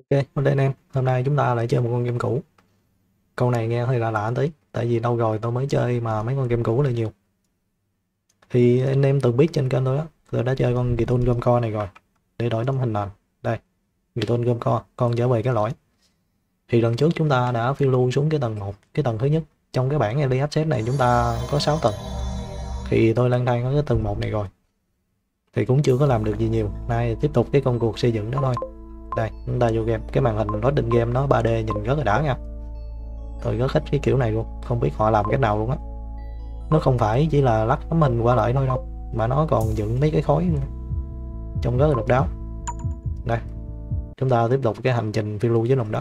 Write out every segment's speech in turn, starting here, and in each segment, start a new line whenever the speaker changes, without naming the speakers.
Ok, ok anh em, hôm nay chúng ta lại chơi một con game cũ. Câu này nghe hơi lạ lạ tí, tại vì lâu rồi tôi mới chơi mà mấy con game cũ là nhiều. Thì anh em từng biết trên kênh tôi á, tôi đã chơi con Gitoon Gomco này rồi. Để đổi tấm hình nền. Đây, Gitoon Gomco, con trở về cái lỗi. Thì lần trước chúng ta đã phiêu lưu xuống cái tầng 1, cái tầng thứ nhất. Trong cái bảng Early Access này chúng ta có 6 tầng. Thì tôi lang thang ở cái tầng 1 này rồi. Thì cũng chưa có làm được gì nhiều. Nay tiếp tục cái công cuộc xây dựng đó thôi. Đây, chúng ta vô game. Cái màn hình loading game nó 3D nhìn rất là đã nha. Tôi rất thích cái kiểu này luôn, không biết họ làm cách nào luôn á. Nó không phải chỉ là lắc tấm hình qua lại thôi đâu, mà nó còn dựng mấy cái khối nữa. Trông rất là độc đáo. Đây, chúng ta tiếp tục cái hành trình phiêu lưu dưới lòng đất.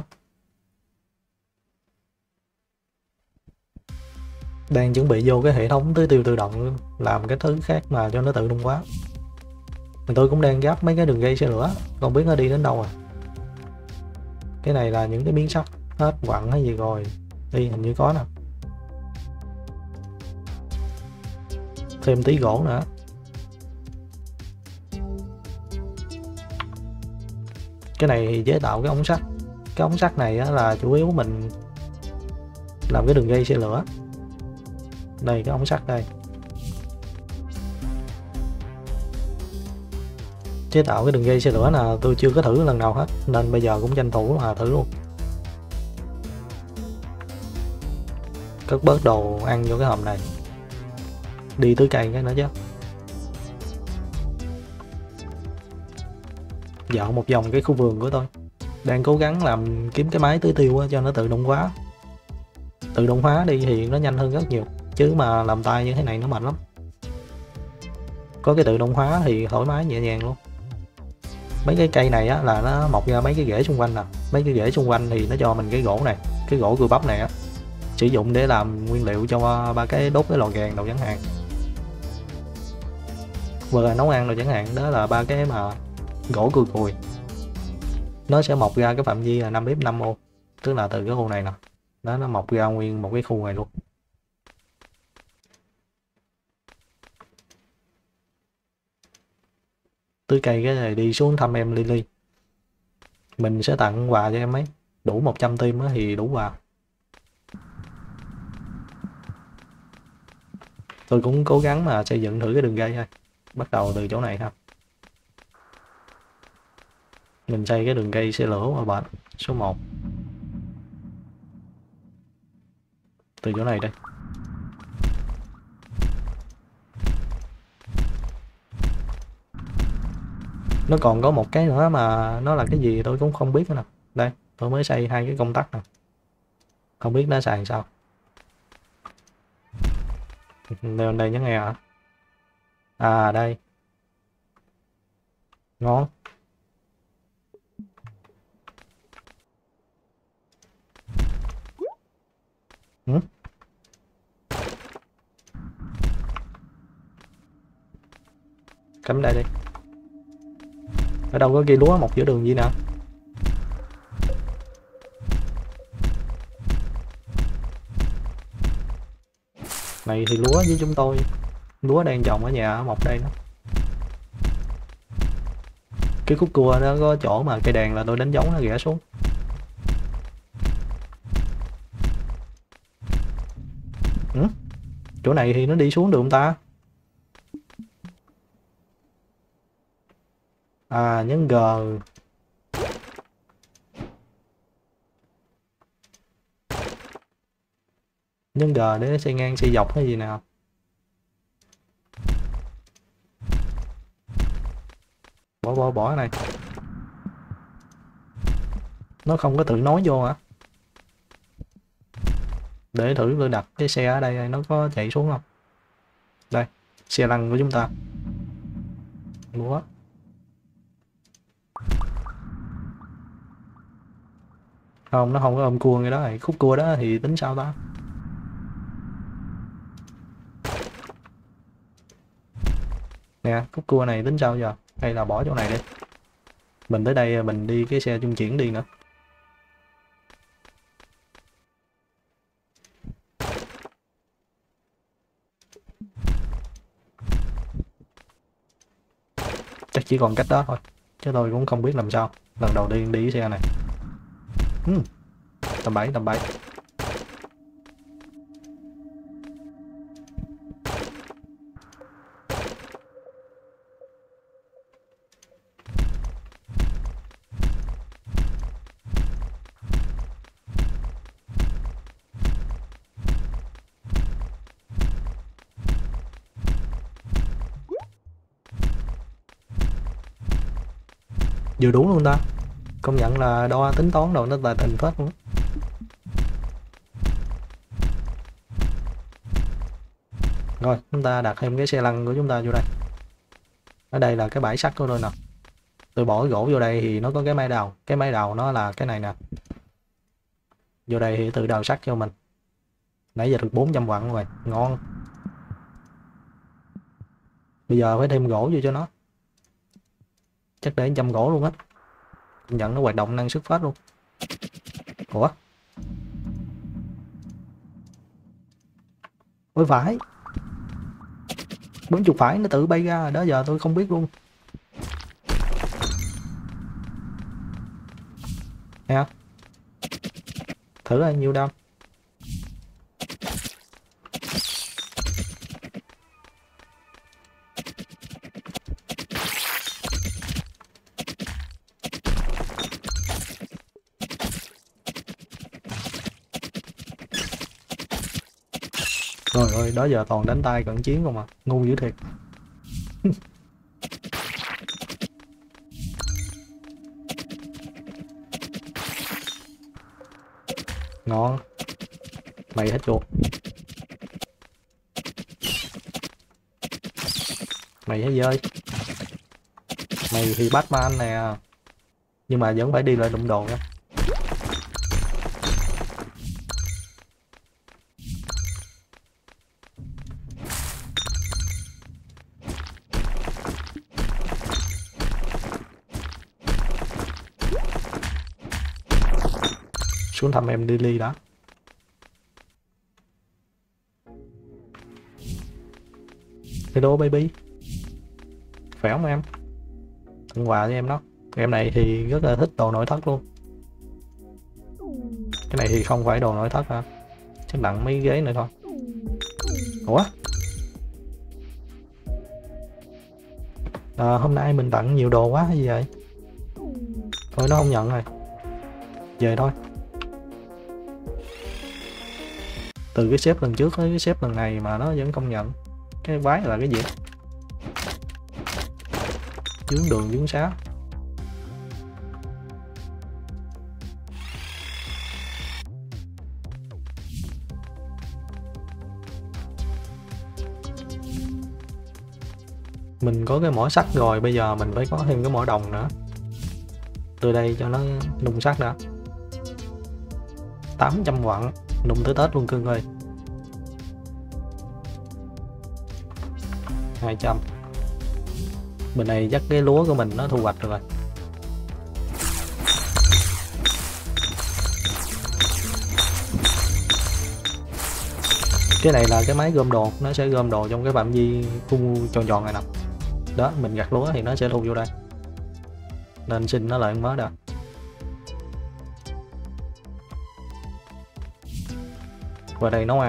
Đang chuẩn bị vô cái hệ thống tưới tiêu tự động, làm cái thứ khác mà cho nó tự động quá. Mà tôi cũng đang gắp mấy cái đường dây xe lửa, không biết nó đi đến đâu à. Cái này là những cái miếng sắt hết quặng hay gì rồi. Đi hình như có nè. Thêm tí gỗ nữa. Cái này thì chế tạo cái ống sắt. Cái ống sắt này á, là chủ yếu mình làm cái đường dây xe lửa. Đây, cái ống sắt đây. Chế tạo cái đường dây xe lửa là tôi chưa có thử lần nào hết, nên bây giờ cũng tranh thủ mà thử luôn. Cất bớt đồ ăn vô cái hòm này. Đi tưới cây cái nữa chứ. Dạo một vòng cái khu vườn của tôi. Đang cố gắng làm kiếm cái máy tưới tiêu cho nó tự động hóa. Tự động hóa đi thì nó nhanh hơn rất nhiều, chứ mà làm tay như thế này nó mệt lắm. Có cái tự động hóa thì thoải mái nhẹ nhàng luôn. Mấy cái cây này á, là nó mọc ra mấy cái rễ xung quanh nè. Mấy cái rễ xung quanh thì nó cho mình cái gỗ này, cái gỗ cưa bắp này á, sử dụng để làm nguyên liệu cho ba cái đốt cái lò gàn đâu chẳng hạn, hoặc là nấu ăn rồi chẳng hạn. Đó là ba cái mà gỗ cưa cùi. Nó sẽ mọc ra cái phạm vi là 5x5 ô, tức là từ cái khu này nè, đó, nó mọc ra nguyên một cái khu này luôn. Tưới cây cái này đi xuống thăm em Lily, mình sẽ tặng quà cho em ấy, đủ 100 tim thì đủ quà. Tôi cũng cố gắng mà xây dựng thử cái đường dây thôi. Bắt đầu từ chỗ này ha. Mình xây cái đường dây xe lửa qua bển số 1 từ chỗ này đây. Nó còn có một cái nữa mà nó là cái gì tôi cũng không biết nữa nè. Đây, tôi mới xây hai cái công tắc nè, không biết nó xài sao. Lên đây nhớ nghe hả? À đây, ngon. Ừ? Cắm đây đi. Ở đâu có cây lúa mọc giữa đường gì nè. Này thì lúa với chúng tôi. Lúa đang trồng ở nhà mọc đây đó. Cái khúc cua đó có chỗ mà cây đèn là tôi đánh dấu nó ghẻ xuống. Ừ? Chỗ này thì nó đi xuống được không ta? À, nhấn G. Nhấn G để xây ngang xây dọc hay gì nào. Bỏ cái này. Nó không có tự nối vô hả? Để thử tôi đặt cái xe ở đây nó có chạy xuống không. Đây, xe lăn của chúng ta. Lúa. Không, nó không có ôm cua cái đó này. Khúc cua đó thì tính sao ta? Nè, khúc cua này tính sao giờ? Hay là bỏ chỗ này đi. Mình tới đây mình đi cái xe trung chuyển đi nữa. Chắc chỉ còn cách đó thôi, chứ tôi cũng không biết làm sao. Lần đầu tiên đi cái xe này. Tầm 7, tầm 7. Vừa đủ luôn ta. Công nhận là đo tính toán đồ nó tài tình phết luôn. Rồi chúng ta đặt thêm cái xe lăn của chúng ta vô đây. Ở đây là cái bãi sắt của tôi nè. Tôi bỏ cái gỗ vô đây thì nó có cái máy đào. Cái máy đào nó là cái này nè. Vô đây thì tự đào sắt cho mình. Nãy giờ được 400 vạn rồi. Ngon. Bây giờ phải thêm gỗ vô cho nó. Chắc để 100 gỗ luôn á. Công nhận nó hoạt động năng suất phát luôn. Ủa? Ôi phải. 40 phải nó tự bay ra. Đó giờ tôi không biết luôn. Nè. Thử là nhiêu đam. Rồi ơi, đó giờ toàn đánh tay cận chiến không à. Ngu dữ thiệt. Ngon. Mày hết chuột. Mày hết dơi. Mày thì Batman nè. Nhưng mà vẫn phải đi lại đụng đồ nha. Xuống thăm em Lily đã. Hello baby. Khỏe không em? Tặng quà cho em đó. Em này thì rất là thích đồ nội thất luôn. Cái này thì không phải đồ nội thất hả? Chắc tặng mấy ghế nữa thôi. Ủa? Hôm nay mình tặng nhiều đồ quá hay gì vậy? Thôi nó không nhận rồi. Về thôi. Từ cái sếp lần trước tới cái sếp lần này mà nó vẫn công nhận. Cái quái là cái gì? Dướng đường dướng xá. Mình có cái mỏ sắt rồi, bây giờ mình phải có thêm cái mỏ đồng nữa. Từ đây cho nó nung sắt đã. 800 vạn. Nung tới Tết luôn cưng ơi. 200. Bên này chắc cái lúa của mình nó thu hoạch rồi. Cái này là cái máy gom đồ, nó sẽ gom đồ trong cái phạm vi khu tròn tròn này nè. Đó, mình gặt lúa thì nó sẽ thu vô đây. Nên xin nó lại mới đã. Qua đây nấu ăn.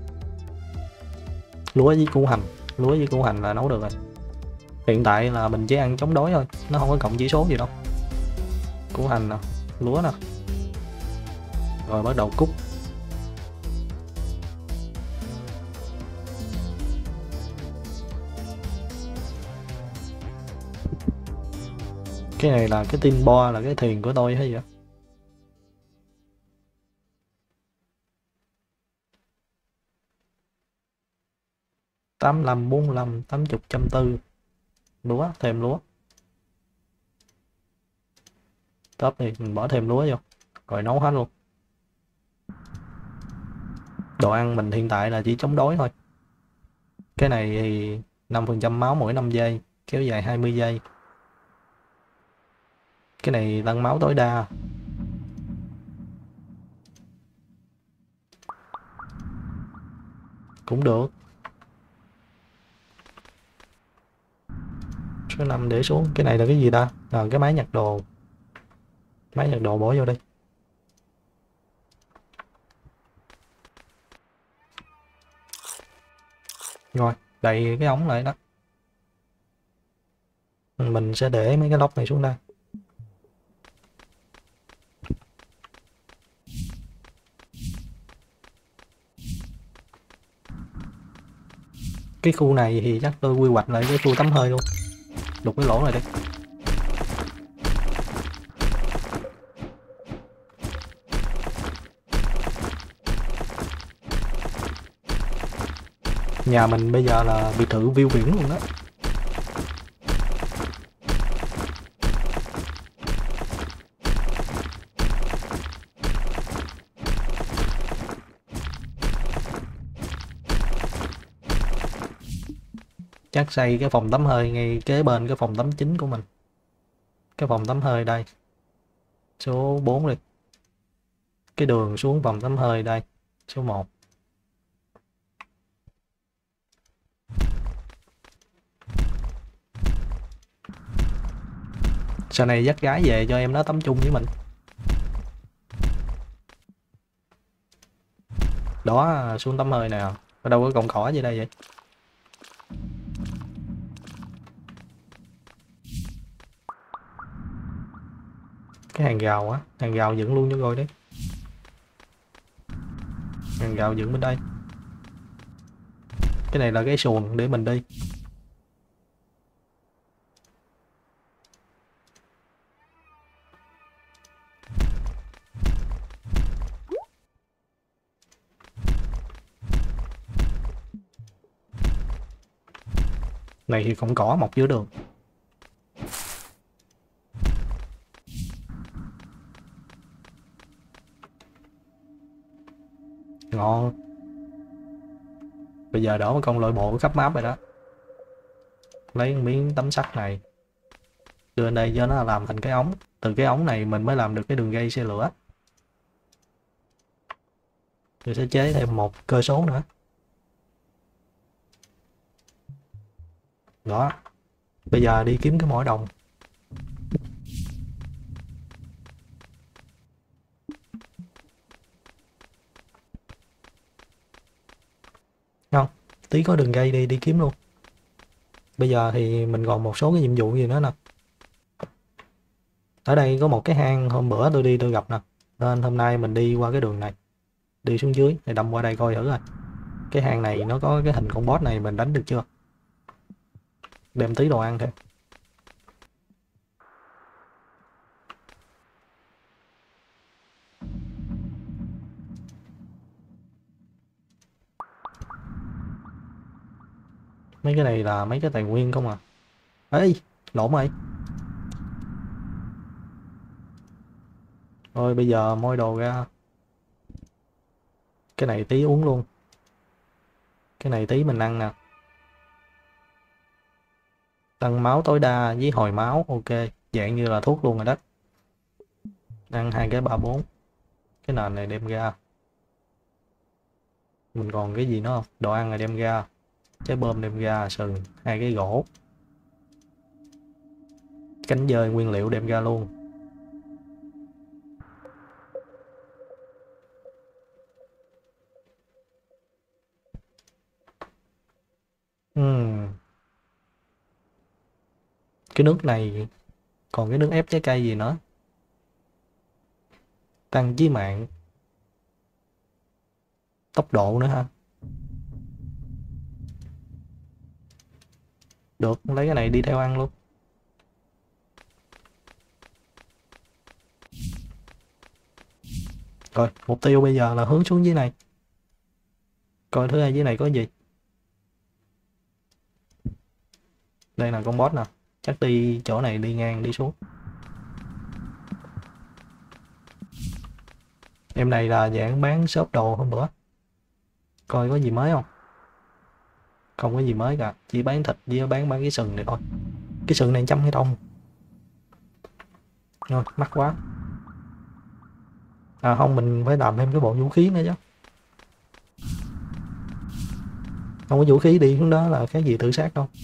Lúa với củ hành. Lúa với củ hành là nấu được rồi. Hiện tại là mình chỉ ăn chống đói thôi, nó không có cộng chỉ số gì đâu. Củ hành nè, lúa nè. Rồi bắt đầu cút. Cái này là cái tin bo là cái thuyền của tôi hay vậy? Tám lăm 45 80 140. Lúa, thêm lúa. Top đi, mình bỏ thêm lúa vô. Rồi nấu hết luôn. Đồ ăn mình hiện tại là chỉ chống đói thôi. Cái này thì 5% máu mỗi 5 giây, kéo dài 20 giây. Cái này tăng máu tối đa. Cũng được. Số 5 để xuống. Cái này là cái gì ta? Cái máy nhặt đồ. Máy nhặt đồ bỏ vô đây. Rồi, đậy cái ống lại đó. Mình sẽ để mấy cái lốc này xuống đây. Cái khu này thì chắc tôi quy hoạch lại cái khu tắm hơi luôn. Đục cái lỗ này đi. Nhà mình bây giờ là biệt thự view biển luôn đó. Chắc xây cái phòng tắm hơi ngay kế bên cái phòng tắm chính của mình. Cái phòng tắm hơi đây. Số 4 đi. Cái đường xuống phòng tắm hơi đây. Số 1. Sau này dắt gái về cho em nó tắm chung với mình. Đó, xuống tắm hơi nè. Ở đâu có cọng cỏ gì đây vậy? Cái hàng rào á, hàng rào dựng luôn cho rồi đấy. Hàng rào dựng bên đây. Cái này là cái xuồng để mình đi. Này thì cọng cỏ mọc giữa đường. Ngon. Bây giờ đổ một con lội bộ khắp map rồi đó. Lấy miếng tấm sắt này. Đưa lên đây cho nó làm thành cái ống. Từ cái ống này mình mới làm được cái đường dây xe lửa. Rồi sẽ chế thêm một cơ số nữa. Đó. Bây giờ đi kiếm cái mỏ đồng. Không, tí có đường dây đi kiếm luôn. Bây giờ thì mình còn một số cái nhiệm vụ gì nữa nè. Ở đây có một cái hang hôm bữa tôi đi tôi gặp nè. Nên hôm nay mình đi qua cái đường này. Đi xuống dưới, này đâm qua đây coi thử rồi. Cái hang này nó có cái hình con boss này mình đánh được chưa? Đem tí đồ ăn thêm. Mấy cái này là mấy cái tài nguyên không à. Ê, lộn rồi. Thôi bây giờ moi đồ ra. Cái này tí uống luôn. Cái này tí mình ăn nè. Tăng máu tối đa với hồi máu, ok. Dạng như là thuốc luôn rồi đó. Ăn 2 cái 3 4. Cái nền này đem ra. Mình còn cái gì nữa không? Đồ ăn này đem ra. Trái bơm đem ra, sừng, 2 cái gỗ. Cánh dơi nguyên liệu đem ra luôn. Cái nước này còn cái nước ép trái cây gì nữa. Tăng chí mạng. Tốc độ nữa ha. Được, lấy cái này đi theo ăn luôn. Rồi, mục tiêu bây giờ là hướng xuống dưới này. Coi thứ hai dưới này có gì. Đây là con boss nè. Chắc đi chỗ này đi ngang đi xuống. Em này là dạng bán shop đồ hôm bữa. Coi có gì mới không. Không có gì mới cả. Chỉ bán thịt với bán cái sừng này thôi. Cái sừng này 100 cái đồng. Rồi, mắc quá. À không, mình phải làm thêm cái bộ vũ khí nữa chứ. Không có vũ khí đi xuống đó là cái gì tự sát đâu.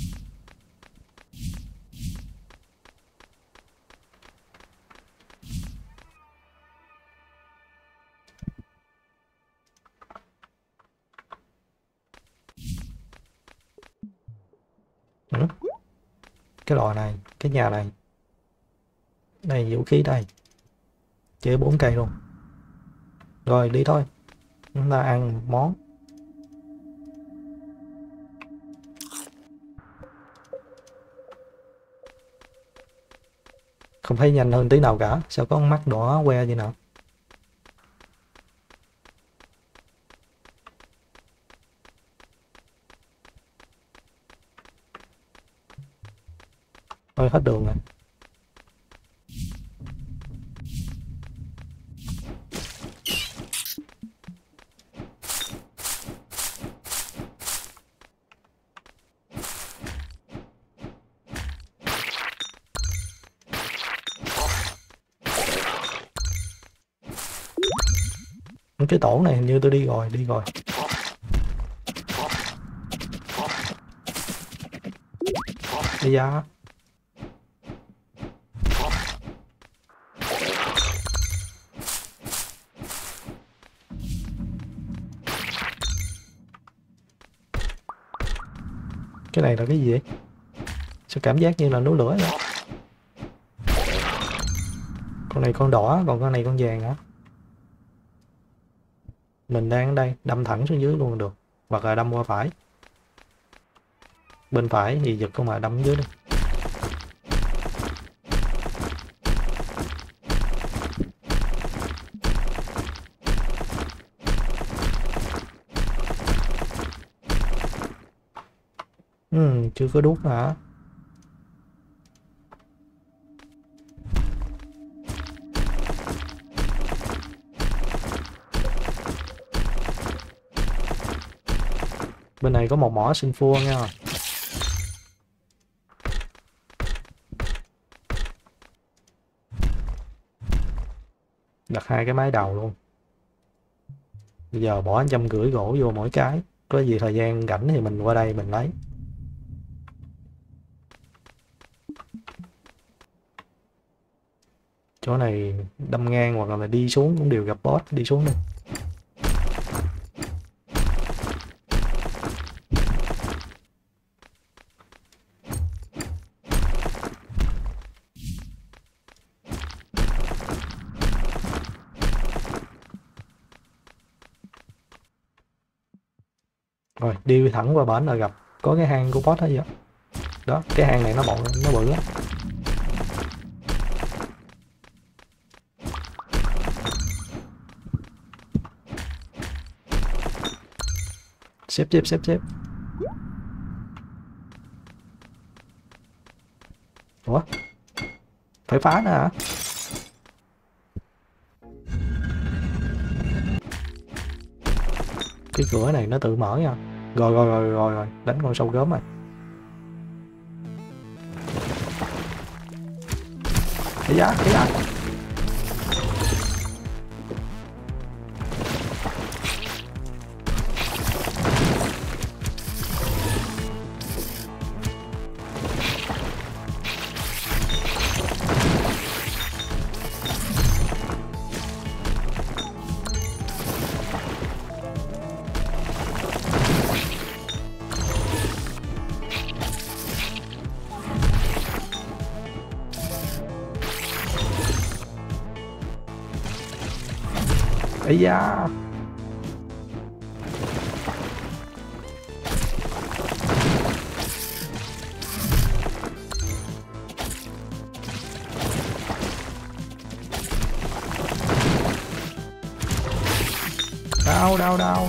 cái lò này, cái nhà này. Đây vũ khí đây. Chế 4 cây luôn. Rồi đi thôi. Chúng ta ăn món. Không thấy nhanh hơn tí nào cả. Sao có con mắt đỏ que vậy nào? Thôi hết đường rồi. Cái tổ này hình như tôi đi rồi, Bây giờ cái này là cái gì vậy? Sao cảm giác như là núi lửa vậy? Con này con đỏ, còn con này con vàng hả? Mình đang ở đây, đâm thẳng xuống dưới luôn được. Hoặc là đâm qua phải. Bên phải thì giật con mà đâm dưới đi. Chưa có đút hả? Bên này có một mỏ sunfua nha. Đặt 2 cái mái đầu luôn. Bây giờ bỏ 150 gỗ vô mỗi cái. Có gì thời gian rảnh thì mình qua đây mình lấy. Chỗ này đâm ngang hoặc là đi xuống cũng đều gặp boss. Đi xuống đi. Rồi đi thẳng qua bển là gặp có cái hang của boss đó vậy. Đó, cái hang này nó bự lắm. Xếp. Ủa? Phải phá nữa hả? Cái cửa này nó tự mở nha. Rồi, đánh con sâu gớm rồi. Cái giá. Ấy da. Đau.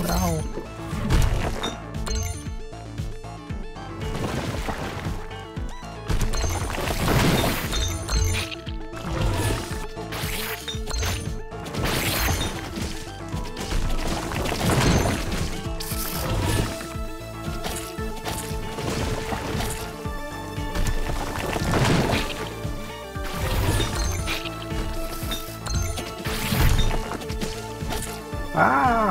À.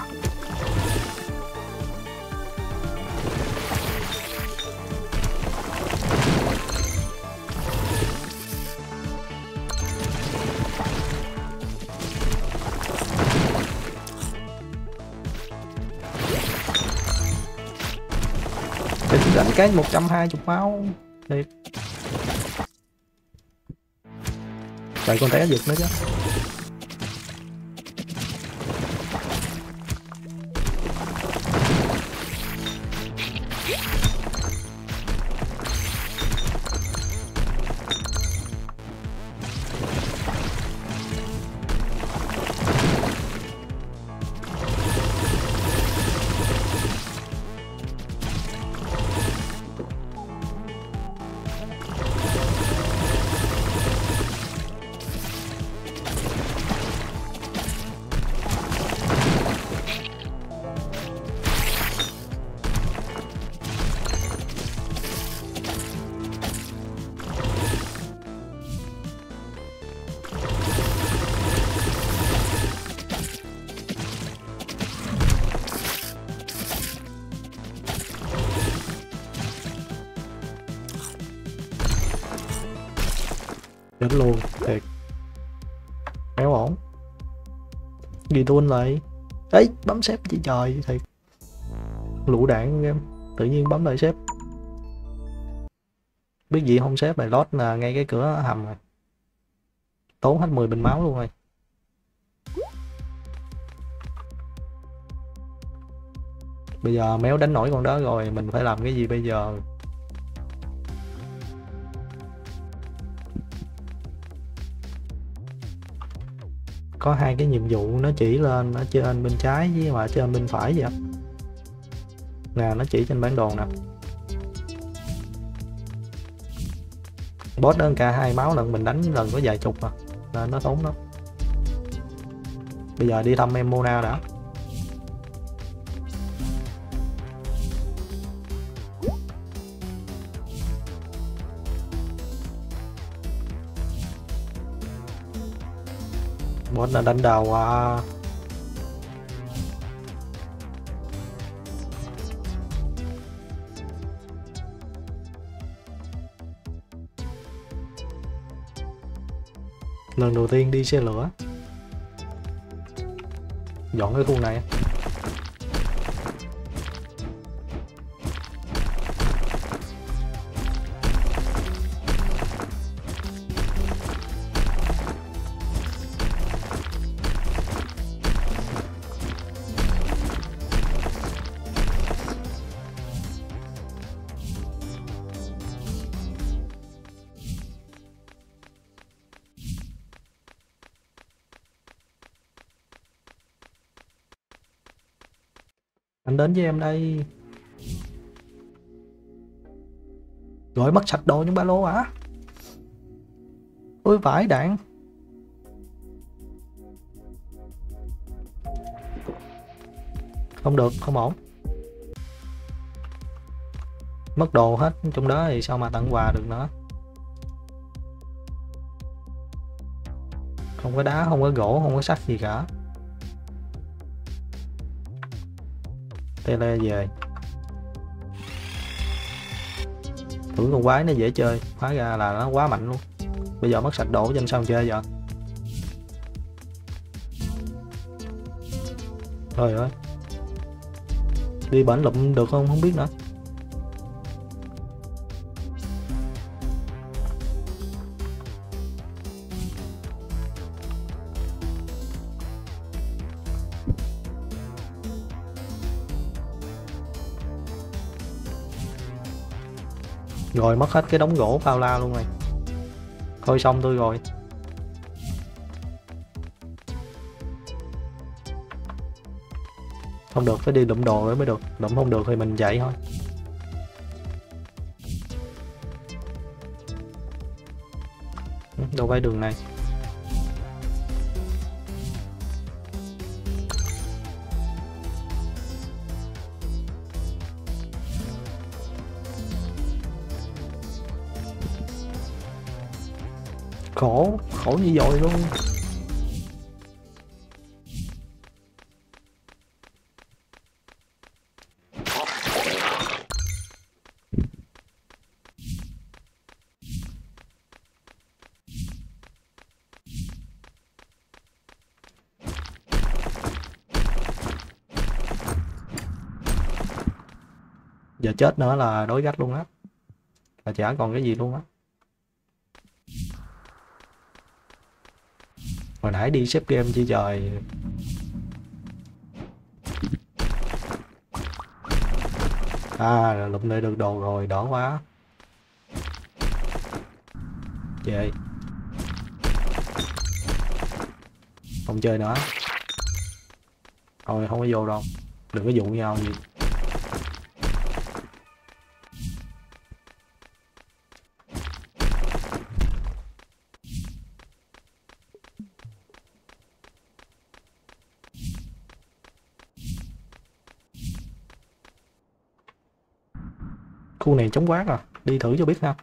Đánh cái 120 máu. Thiệt. Tại con té giật nó chứ. Chết luôn, thiệt. Méo ổn. Ghi tuôn lại. Ấy, bấm xếp chị trời, thiệt. Lũ đạn em, tự nhiên bấm lại xếp. Biết gì không xếp bài lót là ngay cái cửa hầm rồi. Tốn hết 10 bình máu luôn rồi. Bây giờ méo đánh nổi con đó rồi, mình phải làm cái gì bây giờ? Có hai cái nhiệm vụ nó chỉ lên ở trên bên trái với mà trên bên phải vậy nè, nó chỉ trên bản đồ nè. Boss đơn ca 2 máu lần mình đánh lần có vài chục à, nên nó tốn lắm. Bây giờ đi thăm em Mona đã. Boss là đánh đầu à. Lần đầu tiên đi xe lửa. Dọn cái khu này. Anh đến với em đây. Rồi mất sạch đồ trong ba lô hả? Ôi vãi đạn. Không được, không ổn. Mất đồ hết trong đó thì sao mà tặng quà được nữa. Không có đá, không có gỗ, không có sắt gì cả. Tele về. Tưởng con quái nó dễ chơi, hóa ra là nó quá mạnh luôn. Bây giờ mất sạch đồ trên sao chơi vậy? Trời ơi. Đi bển lụm được không? Không biết nữa. Rồi mất hết cái đống gỗ bao la luôn rồi. Thôi xong tôi rồi. Không được, phải đi lụm đồ mới được. Lụm không được thì mình chạy thôi. Đâu phải đường này. Khổ, khổ như dội luôn. Giờ chết nữa là đối gách luôn á. Là chả còn cái gì luôn á. Hồi nãy đi xếp game chi trời. À, lụm lại được đồ rồi, đỡ quá. Về. Không chơi nữa. Thôi không có vô đâu. Đừng có dụ nhau gì. Khu này trống quát à, đi thử cho biết ha.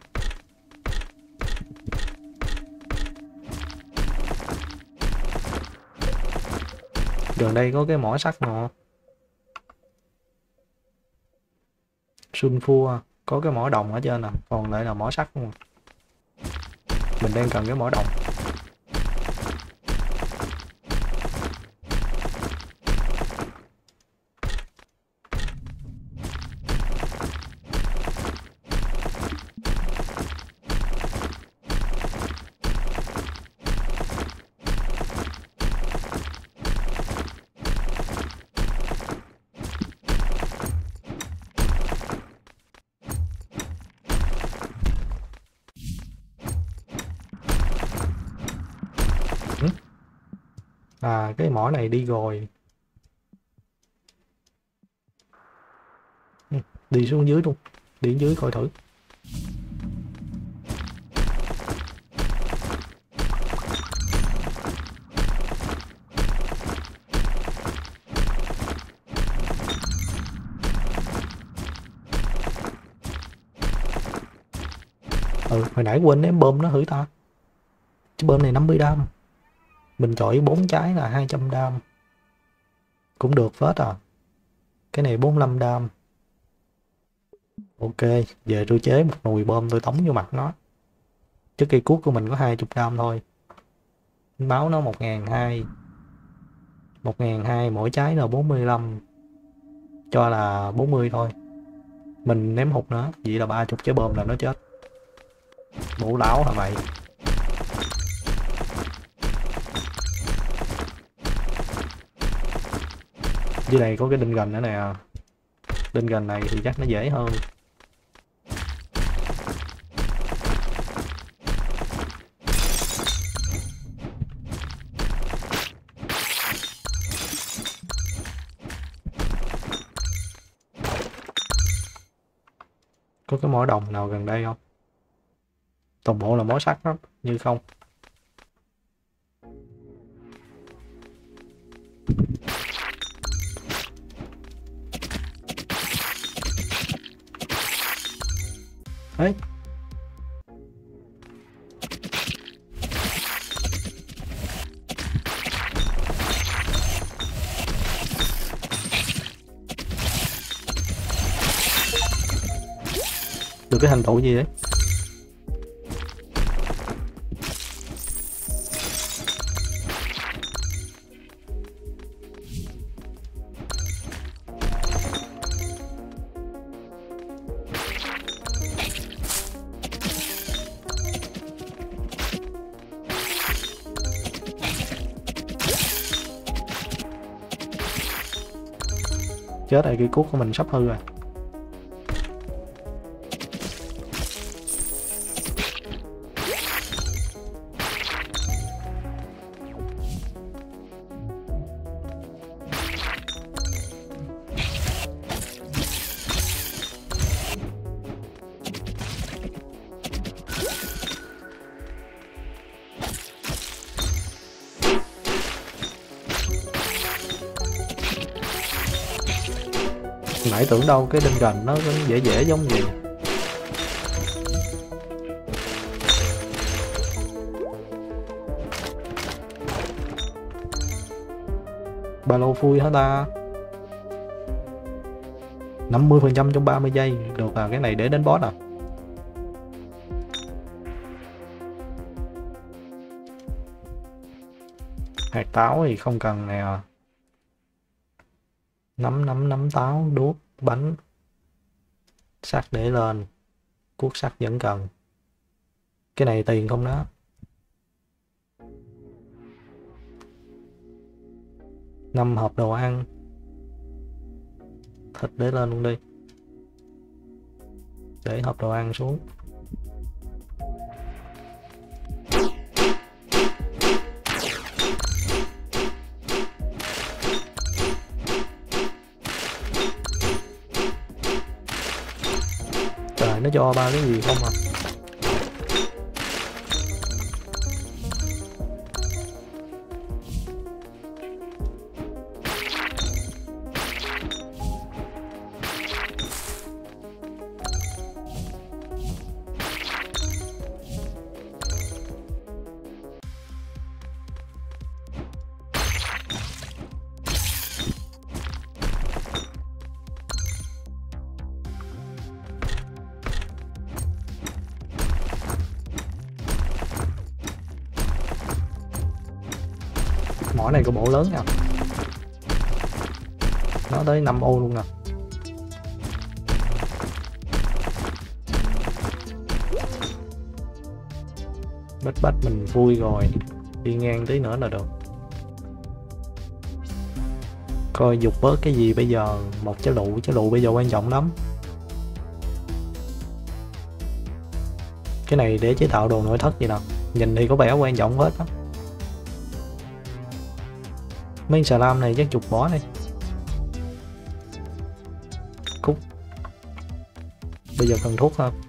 Gần đây có cái mỏ sắt nè. Sulfur, có cái mỏ đồng ở trên nè, còn lại là mỏ sắt không. Mình đang cần cái mỏ đồng. À, cái mỏ này đi rồi. Đi xuống dưới luôn. Đi dưới coi thử. Hồi nãy quên ném bom nó hử ta. Cái bom này 50 đam. Mình chọi 4 trái là 200 đam. Cũng được phết à. Cái này 45 đam. Ok, về tôi chế một nồi bom tôi tống vô mặt nó. Chứ cây cuốc của mình có 20 đam thôi. Máu nó 1.200. 1.200 mỗi trái là 45. Cho là 40 thôi. Mình ném hụt nữa, vậy là 30 trái bom là nó chết. Bổ lão hả mày? Dưới đây có cái đinh gành nữa nè. Đinh gành này thì chắc nó dễ hơn. Có cái mỏ đồng nào gần đây không? Toàn bộ là mỏ sắt đó, như không. Đấy. Được cái thành tựu gì đấy? Chết rồi, cây cuốc của mình sắp hư rồi. Nãy tưởng đâu cái đinh gành nó cũng dễ dễ giống gì. Ba lô phui hả ta? 50% trong 30 giây. Được à, cái này để đến boss à? Hạt táo thì không cần nè. Nắm táo, đuốc, bánh. Sắt để lên. Cuốc sắt vẫn cần. Cái này tiền không đó. 5 hộp đồ ăn. Thịt để lên luôn đi. Để hộp đồ ăn xuống. Trời, nó cho ba cái gì không à? Mỏ này của bộ lớn nha. Nó tới 5 ô luôn nè. Bách bách mình vui rồi. Đi ngang tí nữa là được. Coi dục bớt cái gì bây giờ. Một trái lụ bây giờ quan trọng lắm. Cái này để chế tạo đồ nội thất gì nè. Nhìn thì có vẻ quan trọng hết á. Mấy xà lam này chắc chục bỏ đi. Cút. Bây giờ cần thuốc không?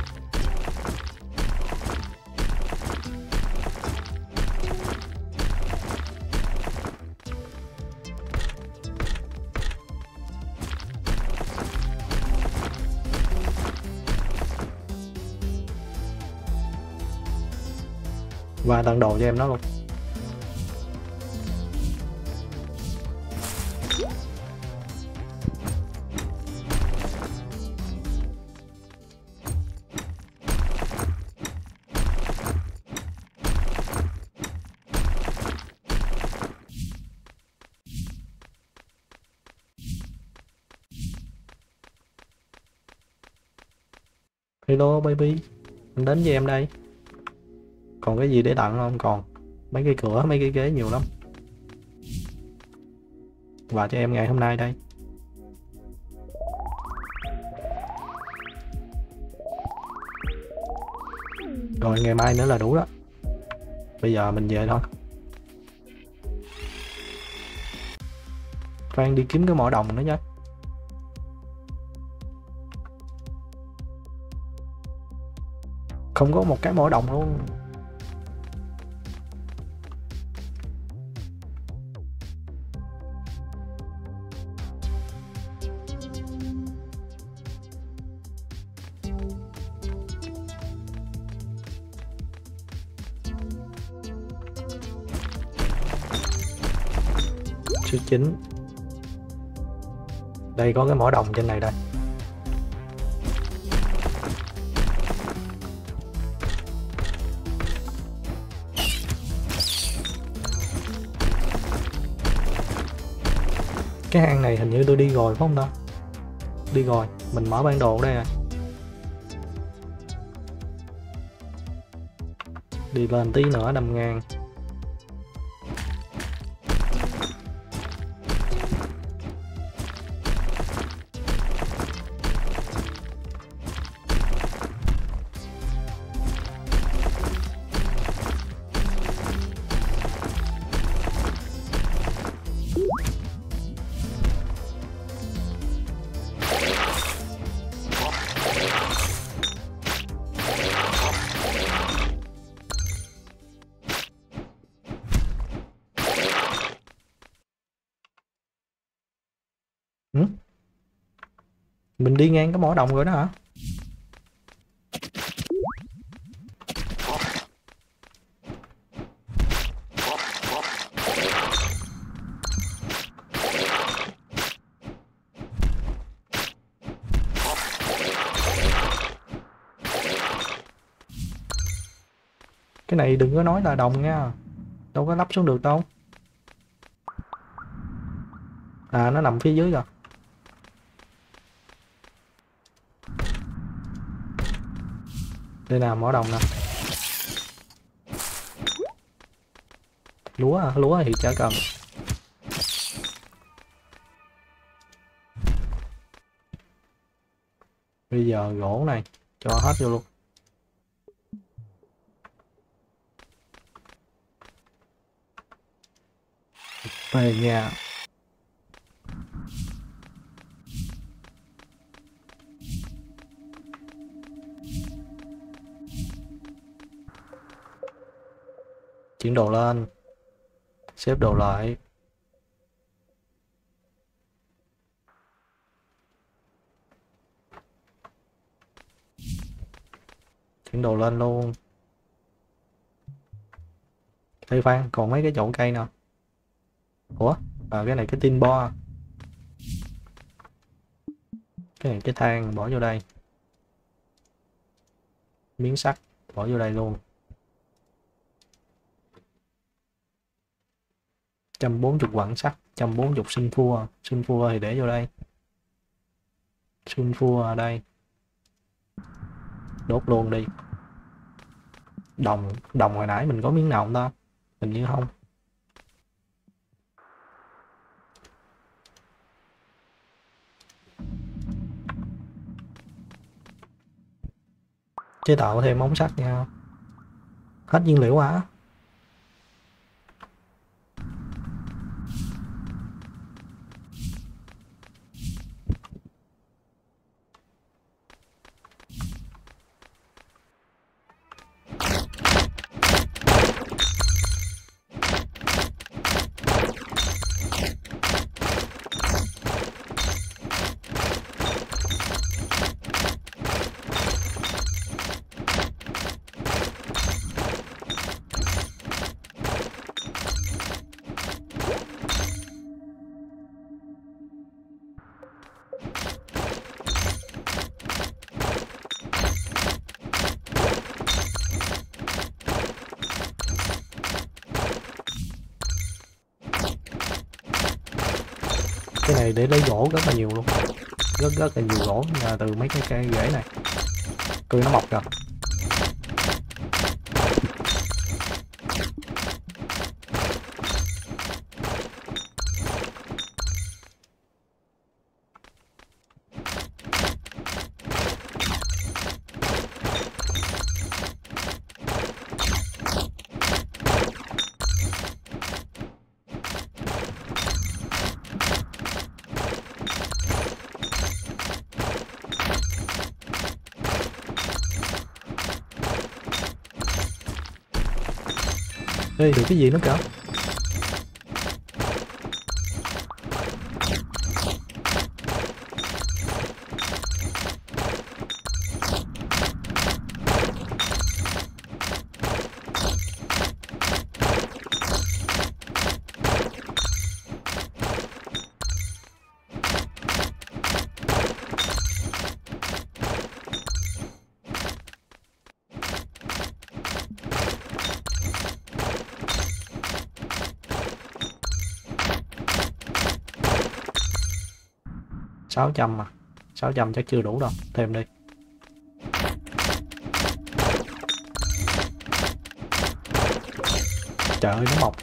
Và tặng đồ cho em nó luôn. Hello baby, mình đến với em đây. Còn cái gì để tặng không? Còn mấy cái cửa, mấy cái ghế nhiều lắm. Và cho em ngày hôm nay đây. Rồi ngày mai nữa là đủ đó. Bây giờ mình về thôi. Khoan đi kiếm cái mỏ đồng nữa nhé. Không có một cái mỏ đồng luôn. Số 9. Đây có cái mỏ đồng trên này đây. Cái hang này hình như tôi đi rồi phải không ta? Đi rồi, mình mở bản đồ đây à. Đi lên tí nữa đâm ngang. Ừ? Mình đi ngang cái mỏ đồng rồi đó hả? Cái này đừng có nói là đồng nha. Đâu có lắp xuống được đâu. À, nó nằm phía dưới rồi. Đây là mỏ đồng nè. Lúa thì chả cần. Bây giờ gỗ này cho hết vô luôn. Về nhà. Chuyển đồ lên. Xếp đồ lại. Chuyển đồ lên luôn. Ê khoan, còn mấy cái chậu cây nè. Ủa? Cái này cái tin bo. Cái này cái thang bỏ vô đây. Miếng sắt bỏ vô đây luôn. 140 quặng sắt, 140 sunfua. Sunfua thì để vô đây. Sunfua ở đây. Đốt luôn đi. Đồng hồi nãy mình có miếng nào không ta? Hình như không. Chế tạo thêm ống sắt nha. Hết nhiên liệu hả? Cái này để lấy gỗ rất là nhiều luôn. Rất là nhiều gỗ là từ mấy cái cây rễ này. Cười nó mọc rồi. Ê, được cái gì nữa kìa? Sáu trăm mà. 600 chắc chưa đủ đâu. Thêm đi. Trời ơi, nó mọc.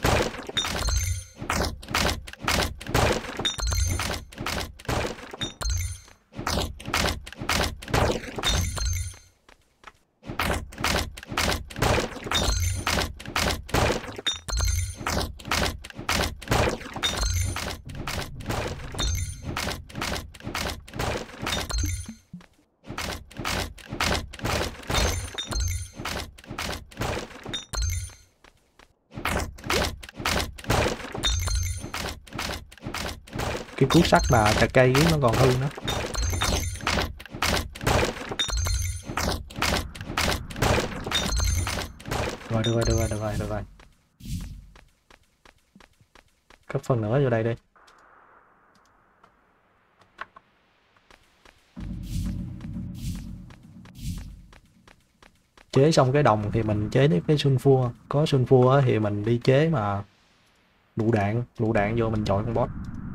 Cái cuốc sắt mà chặt cây nó còn hư nữa. Rồi, được rồi. Cấp phần nữa vô đây đi. Chế xong cái đồng thì mình chế tiếp cái sunfua. Có sunfua thì mình đi chế mà lựu đạn vô mình chọi con boss.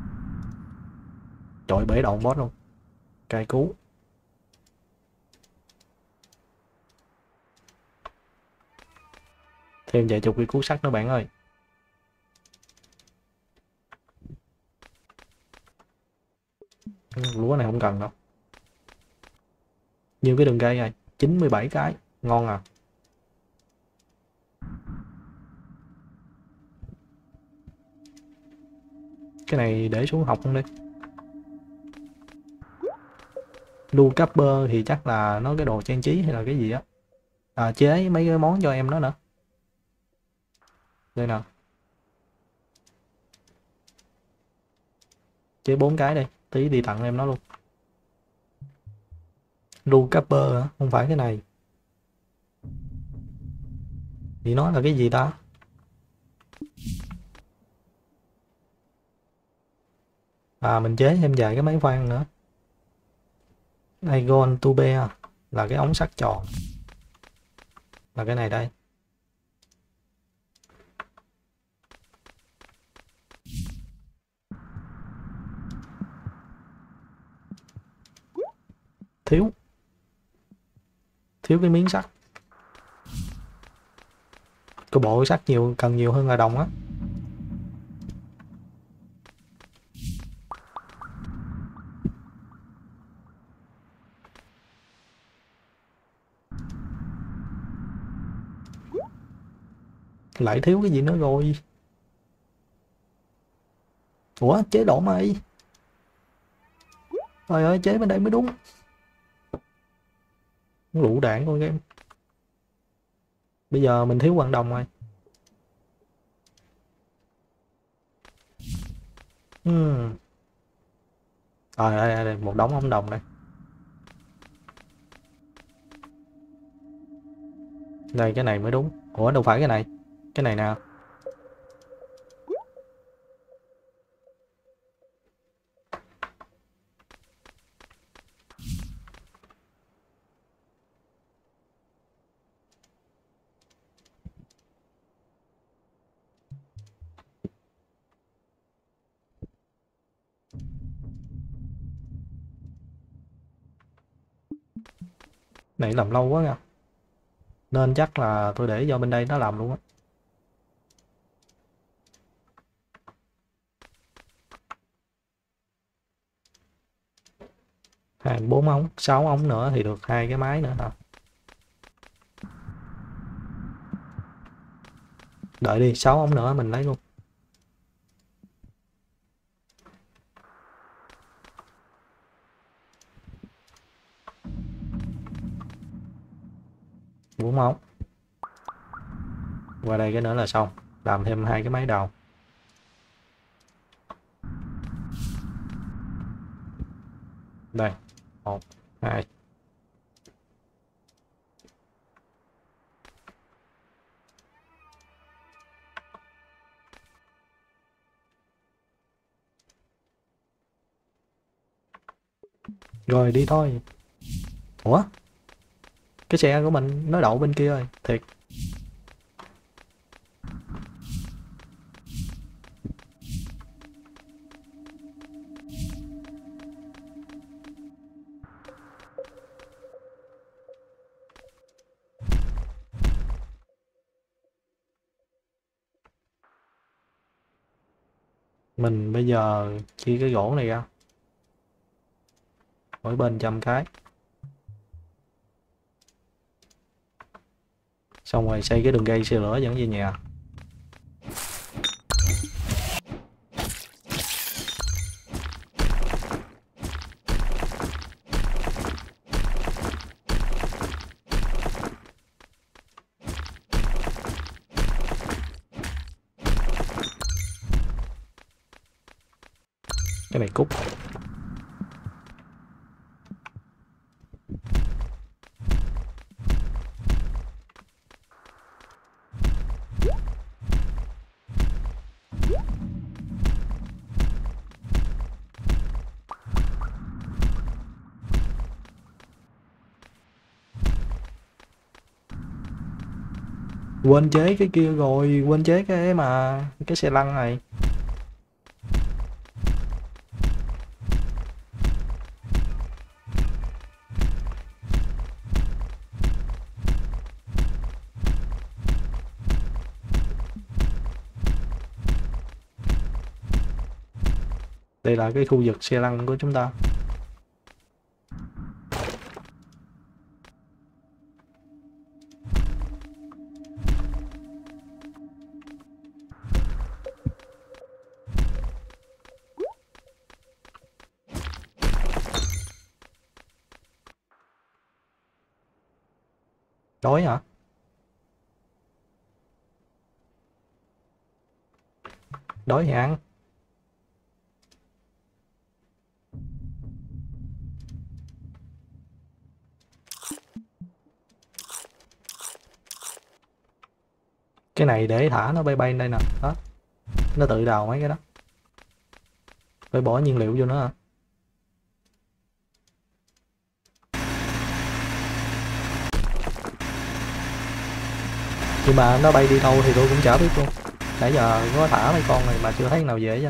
Chọi bể đầu boss luôn. Cay cú. Thêm vài chục cái cuốc sắt nữa bạn ơi. Lúa này không cần đâu. Nhiều cái đường cây này, 97 cái, ngon à. Cái này để xuống học không đi. Lu Capper thì chắc là nó cái đồ trang trí hay là cái gì á. À, chế mấy cái món cho em đó nữa. Đây nào. Chế 4 cái đây, tí đi tặng em nó luôn. Lu Capper hả? Không phải cái này. Thì nó là cái gì ta? À, mình chế thêm vài cái máy khoan nữa. Igon Tube là cái ống sắt tròn. Là cái này đây. Thiếu cái miếng sắt. Cái bộ sắt cần nhiều hơn là đồng á. Lại thiếu cái gì nữa rồi. Ủa, chế độ mày. Trời ơi, chế bên đây mới đúng. Lũ đạn con game. Bây giờ mình thiếu quặng đồng rồi. Đây, một đống ống đồng đây. Đây, cái này mới đúng. Ủa, đâu phải cái này. Cái này nè. Này làm lâu quá nha. Nên chắc là tôi để cho bên đây nó làm luôn á. Hàng 4 ống, 6 ống nữa thì được 2 cái máy nữa hả? Đợi đi, 6 ống nữa mình lấy luôn. Bốn ống. Qua đây cái nữa là xong. Làm thêm 2 cái máy đầu. Đây, 1, 2. Rồi đi thôi. Ủa? Cái xe của mình nó đậu bên kia rồi, thiệt. Mình bây giờ chia cái gỗ này ra. Mỗi bên 100 cái. Xong rồi xây cái đường dây xe lửa dẫn về nhà. Cái này cút. Quên chế cái kia rồi, quên chế cái mà cái xe lăn này. Đây là cái khu vực xe lăn của chúng ta. Đói hả? Đói thì ăn. Cái này để thả nó bay bay đây nè. Đó. Nó tự đào mấy cái đó. Phải bỏ nhiên liệu vô nữa hả? Nhưng mà nó bay đi đâu thì tôi cũng chả biết luôn. Nãy giờ có thả mấy con này mà chưa thấy nào dễ chứ.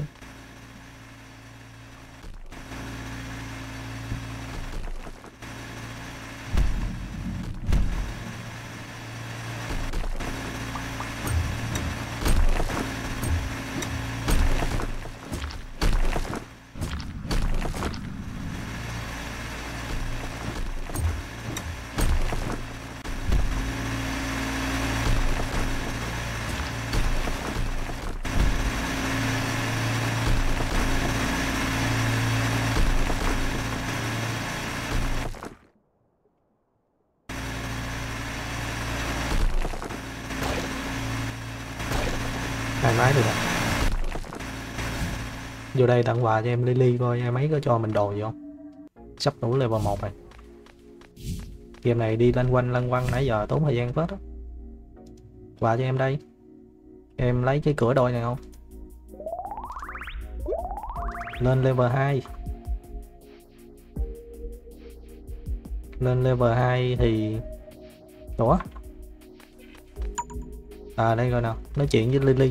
Hai máy được rồi. Vô đây tặng quà cho em Lily coi em ấy có cho mình đồ gì không. Sắp đủ level 1 rồi. Game này đi lanh quanh nãy giờ tốn thời gian phết á. Quà cho em đây. Em lấy cái cửa đôi này không? Lên level 2. Lên level 2 thì... Ủa? À đây rồi nào, nói chuyện với Lily.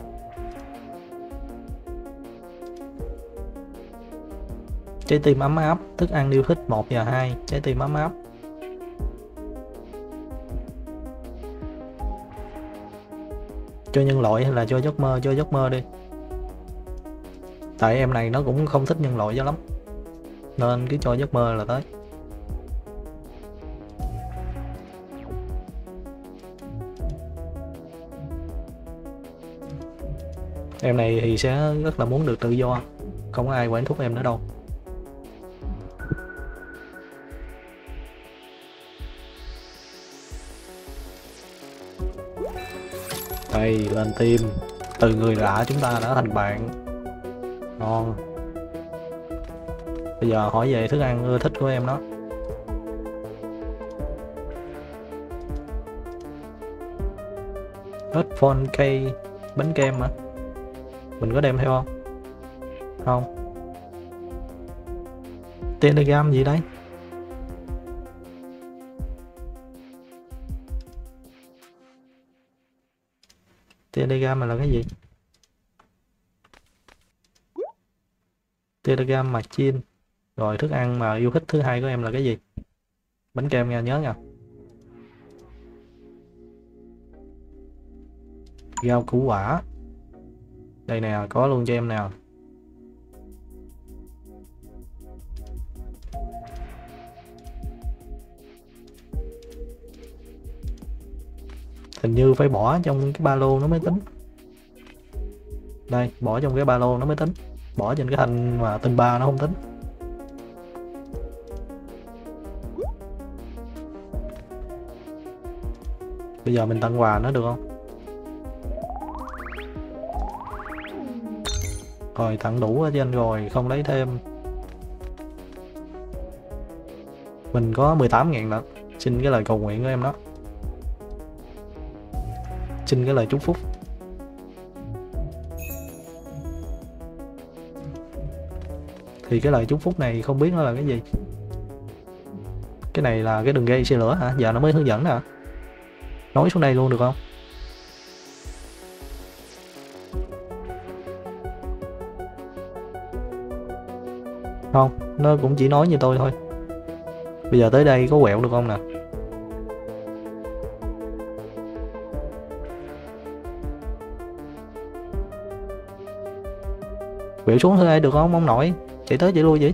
Trái tim ấm áp, thức ăn yêu thích 1 và 2, trái tim ấm áp. Cho nhân loại hay là cho giấc mơ? Cho giấc mơ đi. Tại em này nó cũng không thích nhân loại cho lắm. Nên cứ cho giấc mơ là tới. Em này thì sẽ rất là muốn được tự do. Không có ai quản thúc em nữa đâu. Đây, lên team. Từ người lạ chúng ta đã thành bạn. Ngon. Bây giờ hỏi về thức ăn ưa thích của em đó. Headphone cây bánh kem hả? Mình có đem theo không? Không. Telegram gì đấy? Telegram là cái gì? Telegram machine. Rồi thức ăn mà yêu thích thứ hai của em là cái gì? Bánh kem nha, nhớ nha. Rau củ quả. Đây nè, có luôn cho em nè. Hình như phải bỏ trong cái ba lô nó mới tính. Đây, bỏ trong cái ba lô nó mới tính. Bỏ trên cái thanh mà tinh 3 nó không tính. Bây giờ mình tặng quà nó được không? Rồi tặng đủ ở trên rồi, không lấy thêm. Mình có 18.000 lận. Xin cái lời cầu nguyện của em đó. Xin cái lời chúc phúc. Thì cái lời chúc phúc này không biết nó là cái gì. Cái này là cái đường dây xe lửa hả? Giờ nó mới hướng dẫn nè. Nói xuống đây luôn được không? Không, nó cũng chỉ nói như tôi thôi. Bây giờ tới đây có quẹo được không nè? Quẹo xuống thứ hai được không ông nội? Chạy tới chạy lui vậy?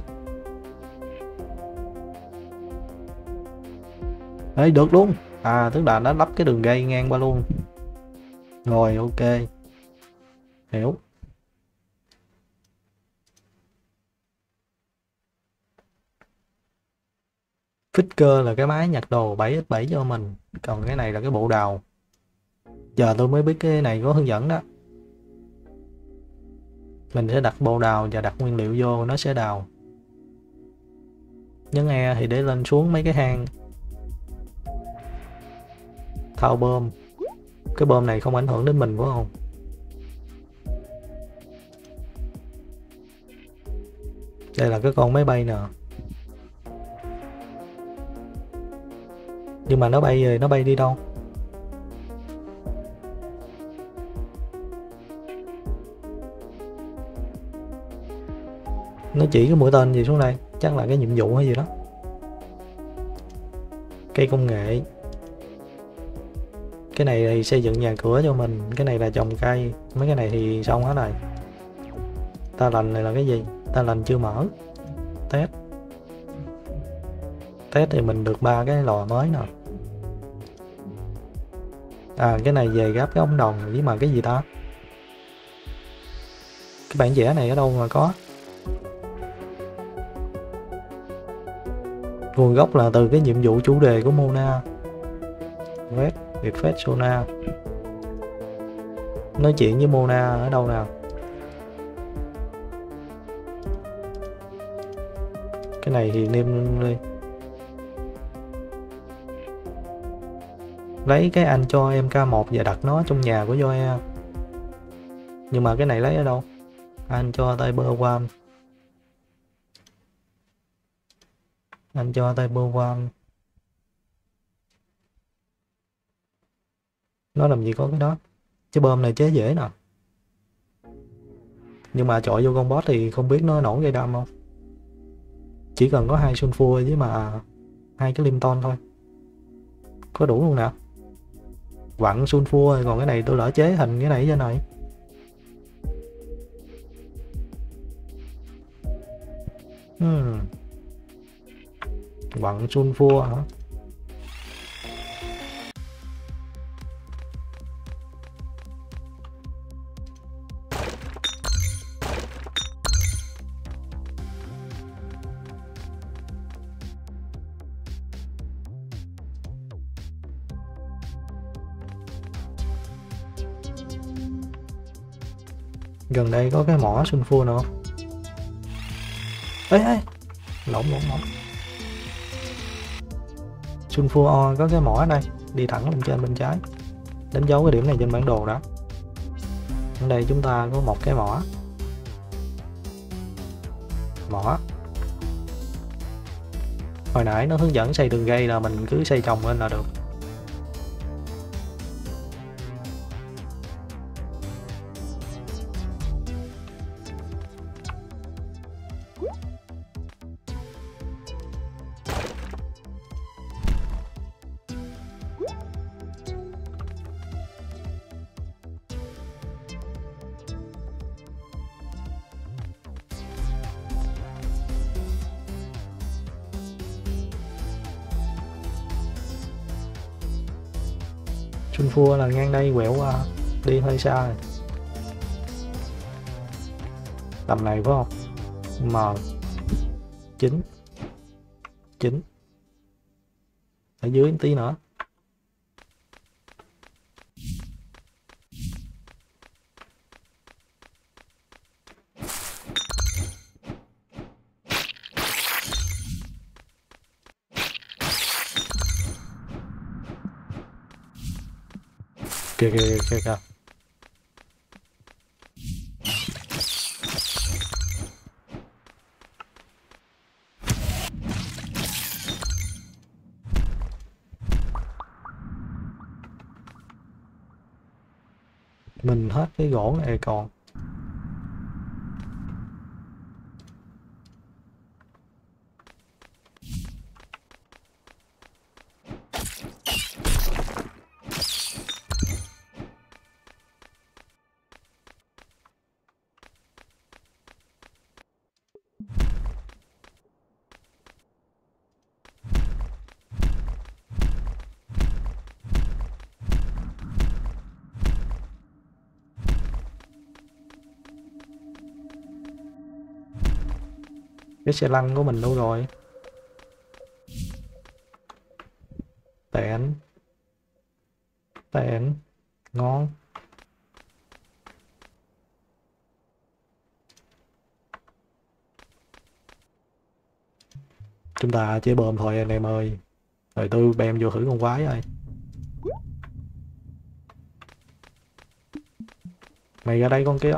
Ê được luôn. À tức là nó lắp cái đường dây ngang qua luôn. Rồi ok. Hiểu. Ficker là cái máy nhặt đồ 7x7 cho mình, còn cái này là cái bộ đào. Giờ tôi mới biết cái này có hướng dẫn đó. Mình sẽ đặt bộ đào và đặt nguyên liệu vô, nó sẽ đào. Nhấn E thì để lên xuống mấy cái hang. Thao bơm. Cái bơm này không ảnh hưởng đến mình phải không? Đây là cái con máy bay nè. Nhưng mà nó bay rồi, nó bay đi đâu? Nó chỉ cái mũi tên gì xuống đây, chắc là cái nhiệm vụ hay gì đó. Cây công nghệ. Cái này thì xây dựng nhà cửa cho mình, cái này là trồng cây, mấy cái này thì xong hết rồi. Ta lành này là cái gì? Ta lành chưa mở. Test. Test thì mình được 3 cái lò mới nè. À cái này về gáp cái ống đồng với mà cái gì ta? Cái bản vẽ này ở đâu mà có? Nguồn gốc là từ cái nhiệm vụ chủ đề của Mona. Red Refresh Sona. Nói chuyện với Mona ở đâu nào? Cái này thì nêm đi. Lấy cái anh cho em K1 và đặt nó trong nhà của Joe. Nhưng mà cái này lấy ở đâu? Anh cho Tiber One. Anh cho Tiber One. Nó làm gì có cái đó. Cái bơm này chế dễ nè. Nhưng mà chọi vô con boss thì không biết nó nổ gây đam không. Chỉ cần có 2 sulfur với mà 2 cái limton thôi. Có đủ luôn nè. Vặn sulfur, còn cái này tôi lỡ chế thành cái này trên này. Vặn sulfur hả? Gần đây có cái mỏ sulfur nữa không? Ê lộn. Sulfur ore có cái mỏ ở đây, đi thẳng lên trên bên trái, đánh dấu cái điểm này trên bản đồ đó. Ở đây chúng ta có một cái mỏ. Hồi nãy nó hướng dẫn xây đường dây là mình cứ xây chồng lên là được. Sulfur là ngang đây quẹo qua, đi hơi xa rồi. Tầm này phải không? M9 ở dưới một tí nữa. Kìa. Mình hết cái gỗ này còn. Cái xe lăn của mình đâu rồi? Chúng ta chế bơm thôi anh em ơi. Rồi tôi bem vô thử con quái ơi. Mày ra đây con kia.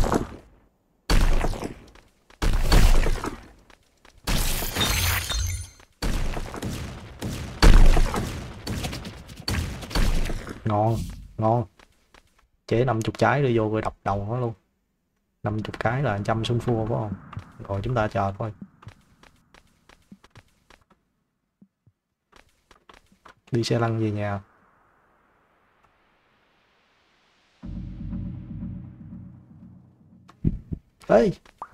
Ngon, ngon. Chế 50 trái đi vô rồi đập đầu nó luôn. 50 cái là 100 sulfur phải không? Rồi chúng ta chờ thôi. Đi xe lăn về nhà. Ê!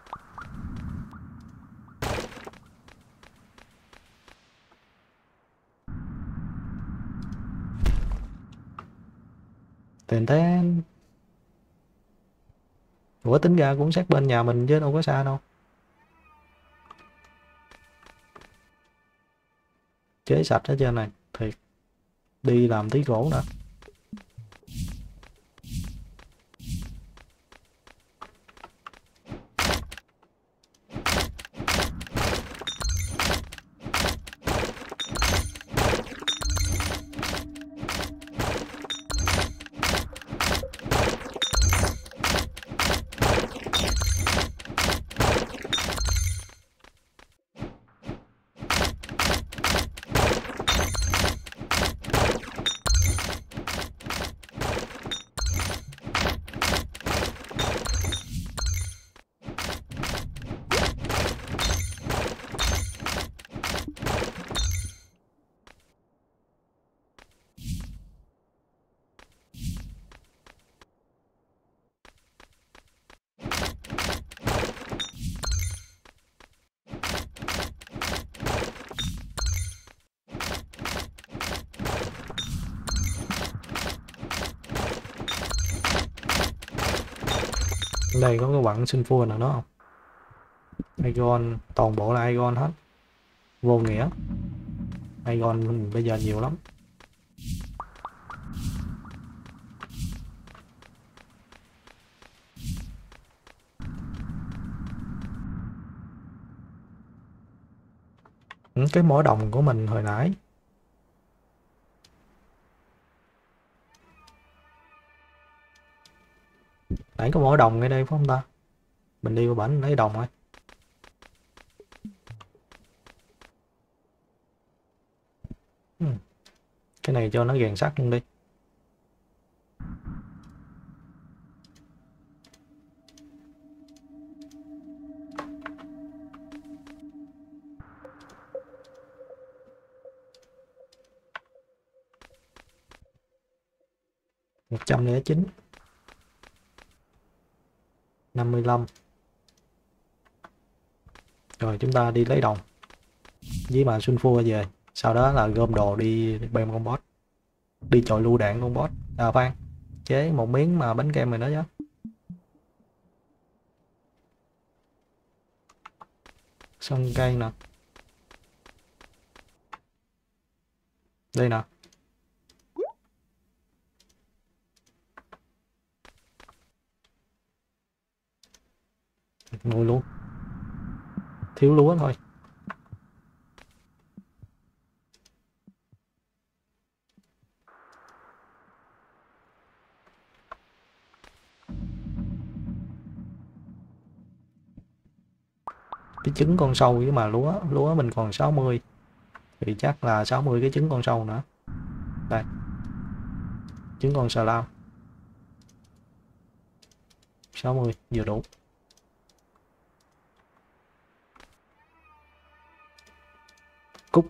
Tên tên. Ủa tính ra cũng sát bên nhà mình chứ đâu có xa đâu. Chế sạch hết trơn này. Thiệt. Đi làm tí gỗ nữa. Đây có cái quặng sulfur nào đó không? Igon, toàn bộ là Igon hết. Vô nghĩa. Igon bây giờ nhiều lắm. Cái mỏ đồng của mình hồi nãy. Nãy có mỏ đồng ngay đây phải không ta? Mình đi qua bển lấy đồng thôi. Cái này cho nó gàn sắt luôn đi. Một trăm lẻ chín, 55. Rồi chúng ta đi lấy đồng với mà sulfur về, sau đó là gom đồ đi bem con boss, đi chọi lưu đạn con boss. À khoan, chế một miếng mà bánh kem này đó chứ. Xong cây nè, đây nè. Nuôi luôn, thiếu lúa thôi. Cái trứng con sâu với mà lúa mình còn 60 thì chắc là 60 cái trứng con sâu nữa. Đây, trứng con sờ lao 60 vừa đủ. Cúc.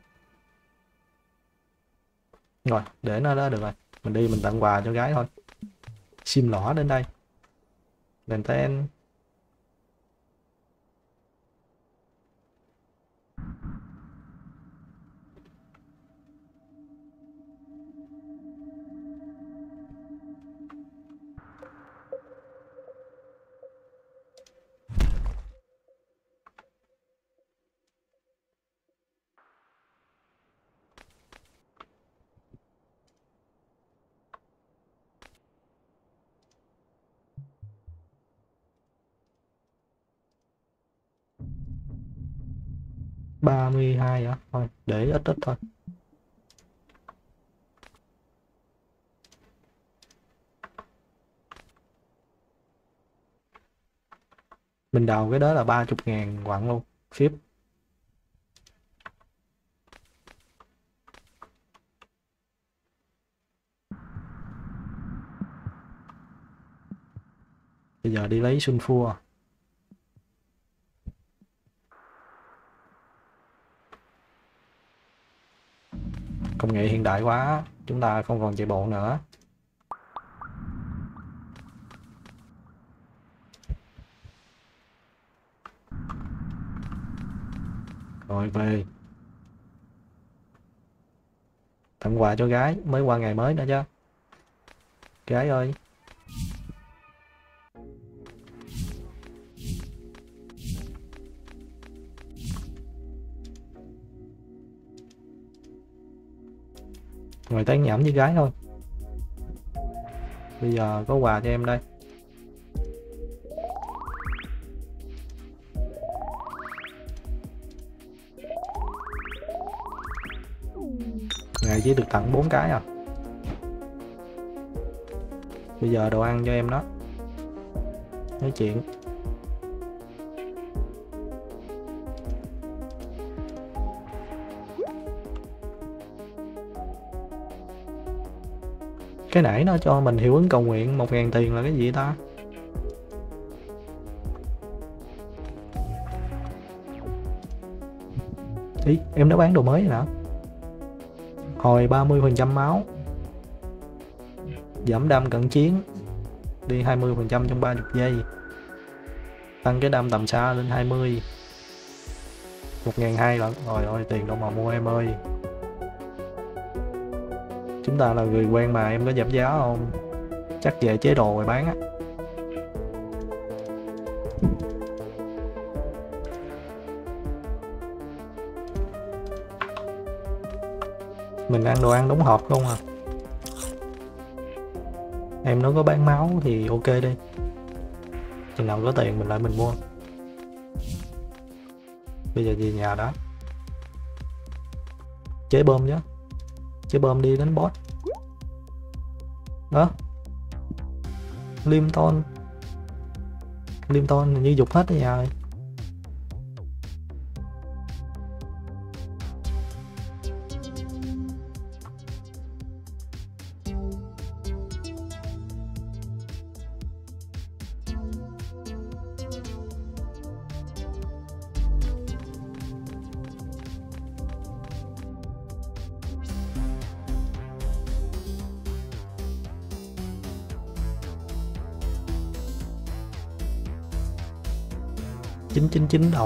Rồi để nó đó được rồi, mình đi mình tặng quà cho gái thôi. Sim lỏ đến đây, đèn tên. 32 hả? Thôi để ít ít thôi. Mình đào cái đó là 30.000 quặng luôn. Ship. Bây giờ đi lấy sulfur. Công nghệ hiện đại quá, chúng ta không còn chạy bộ nữa. Rồi về. Tặng quà cho gái, mới qua ngày mới nữa chứ. Gái ơi. Ngồi tán nhẩm với gái thôi. Bây giờ có quà cho em đây. Ngày chỉ được tặng 4 cái à. Bây giờ đồ ăn cho em đó. Nói chuyện. Cái nãy nó cho mình hiệu ứng cầu nguyện 1.000 tiền là cái gì ta? Ý, em đã bán đồ mới nè. Hồi 30% máu. Giảm đam cận chiến. Đi 20% trong 30 giây. Tăng cái đam tầm xa lên 20. 1.200 lận. Rồi ơi, tiền đâu mà mua em ơi. Chúng ta là người quen mà, em có giảm giá không? Chắc về chế đồ rồi bán á. Mình ăn đồ ăn đóng hộp không à. Em nó có bán máu thì ok đi. Chừng nào có tiền mình lại mình mua. Bây giờ về nhà đó. Chế bơm chứ. Chế bơm đi đánh boss. Đó. Limton. Limton hình như dục hết ở nhà rồi. $999.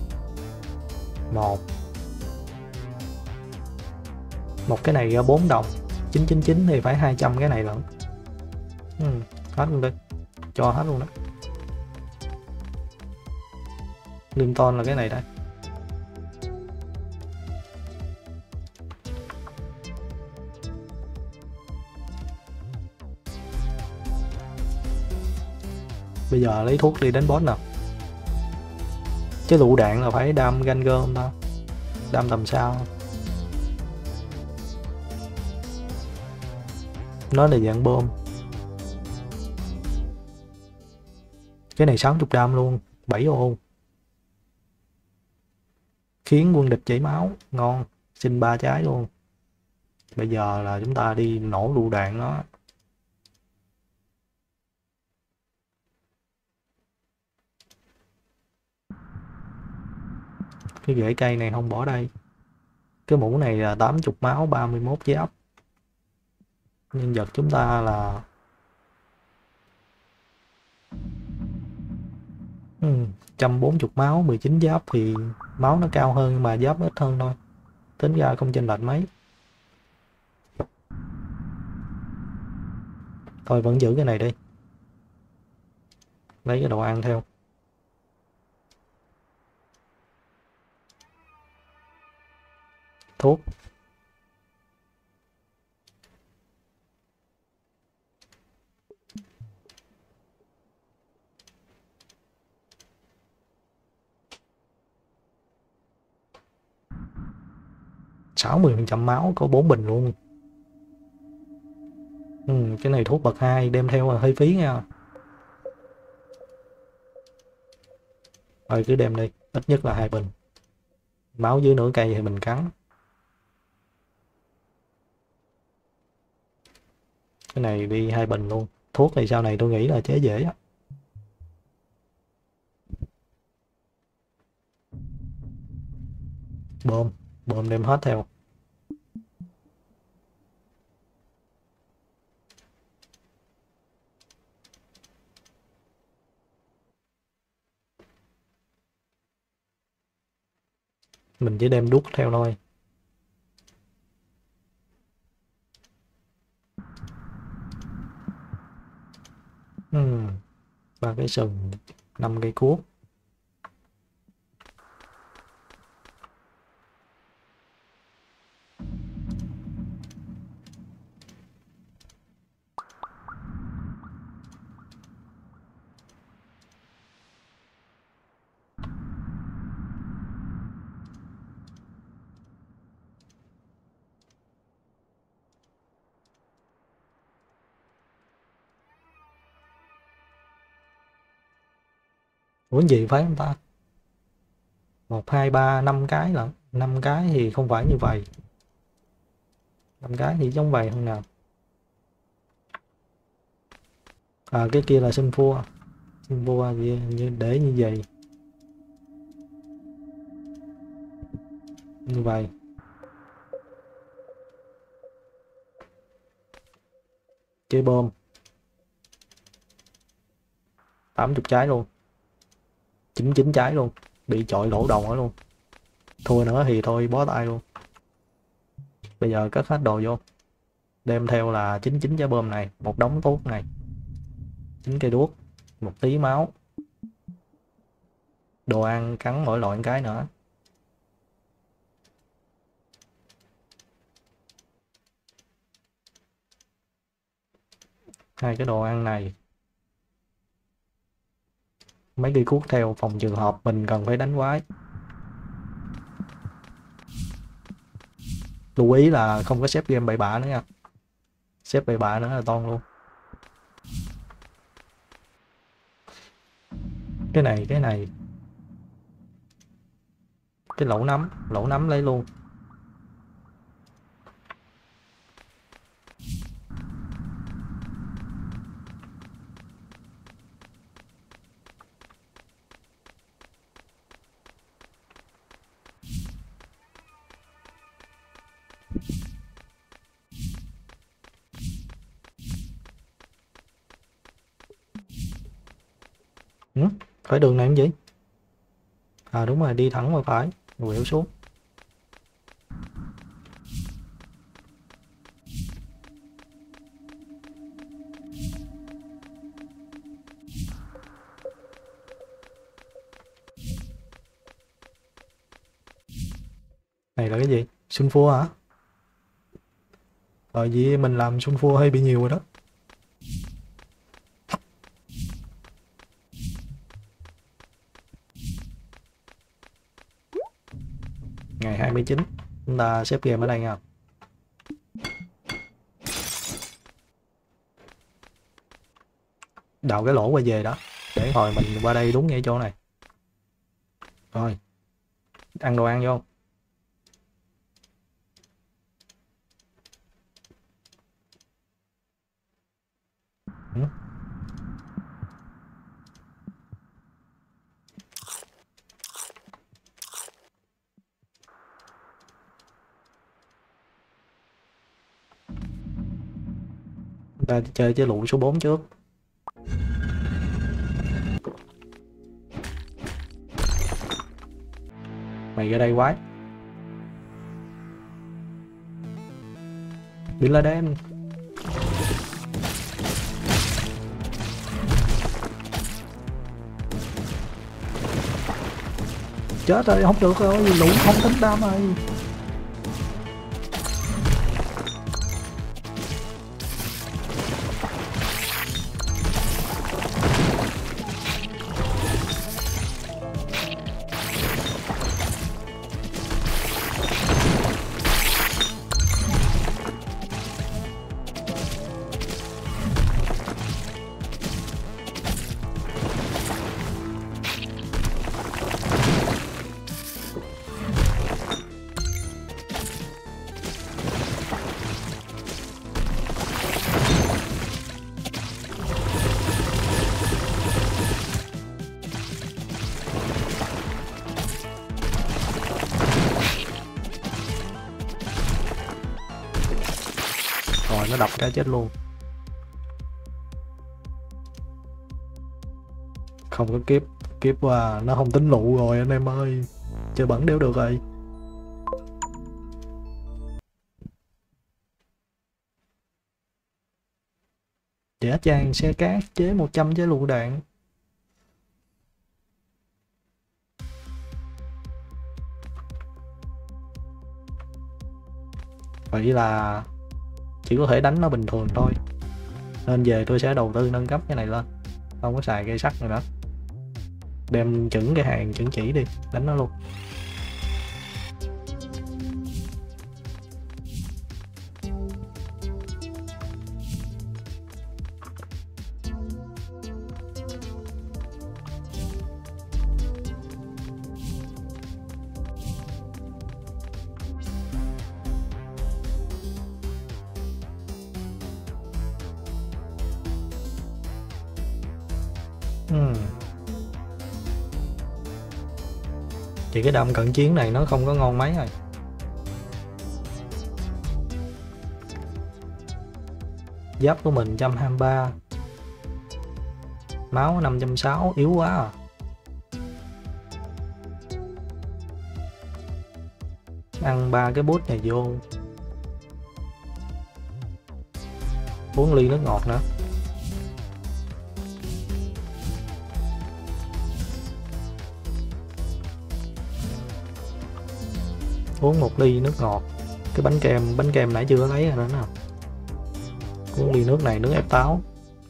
Một cái này ra 4 đồng. 999 thì phải 200 cái này lận. Hết luôn đi. Cho hết luôn đó. Limton là cái này đây. Bây giờ lấy thuốc đi đánh boss nào. Cái lựu đạn là phải đam Gunner không ta? Đam tầm sao? Nó là dạng bom. Cái này 60 đam luôn. 7 ô. Khiến quân địch chảy máu. Ngon. Xin 3 trái luôn. Bây giờ là chúng ta đi nổ lựu đạn nó. Cái rễ cây này không bỏ đây. Cái mũ này là 80 máu, 31 giáp. Nhân vật chúng ta là 140 máu, 19 giáp thì máu nó cao hơn nhưng mà giáp ít hơn thôi. Tính ra không chênh lệch mấy. Thôi vẫn giữ cái này đi. Lấy cái đồ ăn theo. Thuốc. 60% máu, có 4 bình luôn. Cái này thuốc bậc 2 đem theo là hơi phí nha. Thôi cứ đem đi, ít nhất là 2 bình. Máu dưới nửa cây thì mình cắn. Cái này đi 2 bình luôn. Thuốc thì sau này tôi nghĩ là chế dễ á. Bơm đem hết theo. Mình chỉ đem đút theo thôi. Ba cái sừng, 5 cây cuốc. Ủa gì phải không ta? 1, 2, 3, 5 cái lận. 5 cái thì không phải như vậy. 5 cái thì giống vậy không nào? À cái kia là sinh vua. Sinh vua như để như vậy. Như vậy. Chơi bom. 80 trái luôn. 99 trái luôn. Bị chọi lỗ đầu nữa luôn. Thua nữa thì thôi bó tay luôn. Bây giờ cất hết đồ vô. Đem theo là 99 trái bom này, một đống thuốc này, 9 cây đuốc, một tí máu, đồ ăn cắn mỗi loại một cái nữa. Hai cái đồ ăn này. Mấy cây cuốc theo phòng trường hợp mình cần phải đánh quái. Lưu ý là không có xếp game bậy bạ nữa nha. Xếp bậy bạ nữa là toan luôn. Cái này cái lẩu nấm lấy luôn. Phải đường này không gì? À đúng rồi, đi thẳng qua phải, quẹo xuống. Này là cái gì? Sulfur hả? Vì mình làm sulfur hơi bị nhiều rồi đó. Ngày 29 chúng ta xếp game ở đây nha. Đào cái lỗ qua về đó, để hồi mình qua đây đúng ngay chỗ này. Rồi, ăn đồ ăn vô. Chúng ta chơi chế lụ số 4 trước. Mày ra đây quái. Bin Laden. Chết rồi, không được rồi, lũ không tính đam rồi. nó đập cái chết luôn. Không có kiếp, kiếp qua nó không tính lụ rồi anh em ơi, chơi bẩn đéo được rồi. Dã tràng xe cát chế 100 chế lựu đạn. Vậy là chỉ có thể đánh nó bình thường thôi, nên về tôi sẽ đầu tư nâng cấp cái này lên, không có xài cây sắt nữa, đem chững cái hàng chững chỉ đi đánh nó luôn. Thì cái đâm cận chiến này nó không có ngon mấy rồi. Giáp của mình 123, máu 560, yếu quá à. Ăn 3 cái boost này vô, 4 ly nước ngọt nữa. Uống 1 ly nước ngọt. Cái bánh kem nãy chưa có lấy rồi nữa nè. Uống ly nước này, nước ép táo.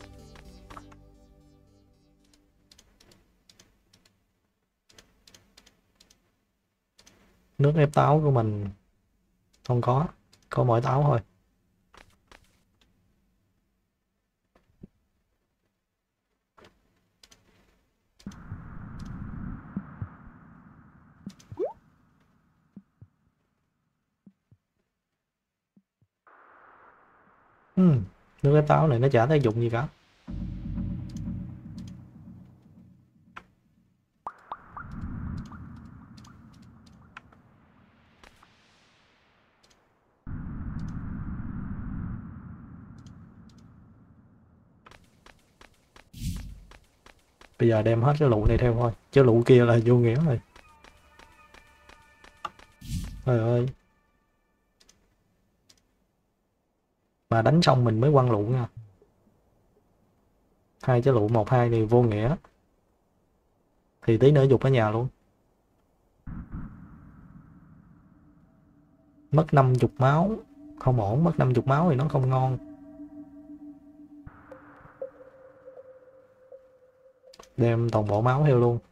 Nước ép táo của mình không có mỗi táo thôi. Nước ép táo này nó chả tác dụng gì cả. Bây giờ đem hết cái lụ này theo thôi, chứ lụ kia là vô nghĩa rồi. Trời ơi. Mà đánh xong mình mới quăng lụ nha. 2 cái lụ 1-2 này vô nghĩa. Thì tí nữa dục ở nhà luôn. Mất 50 máu. Không ổn, mất 50 máu thì nó không ngon. Đem toàn bộ máu theo luôn.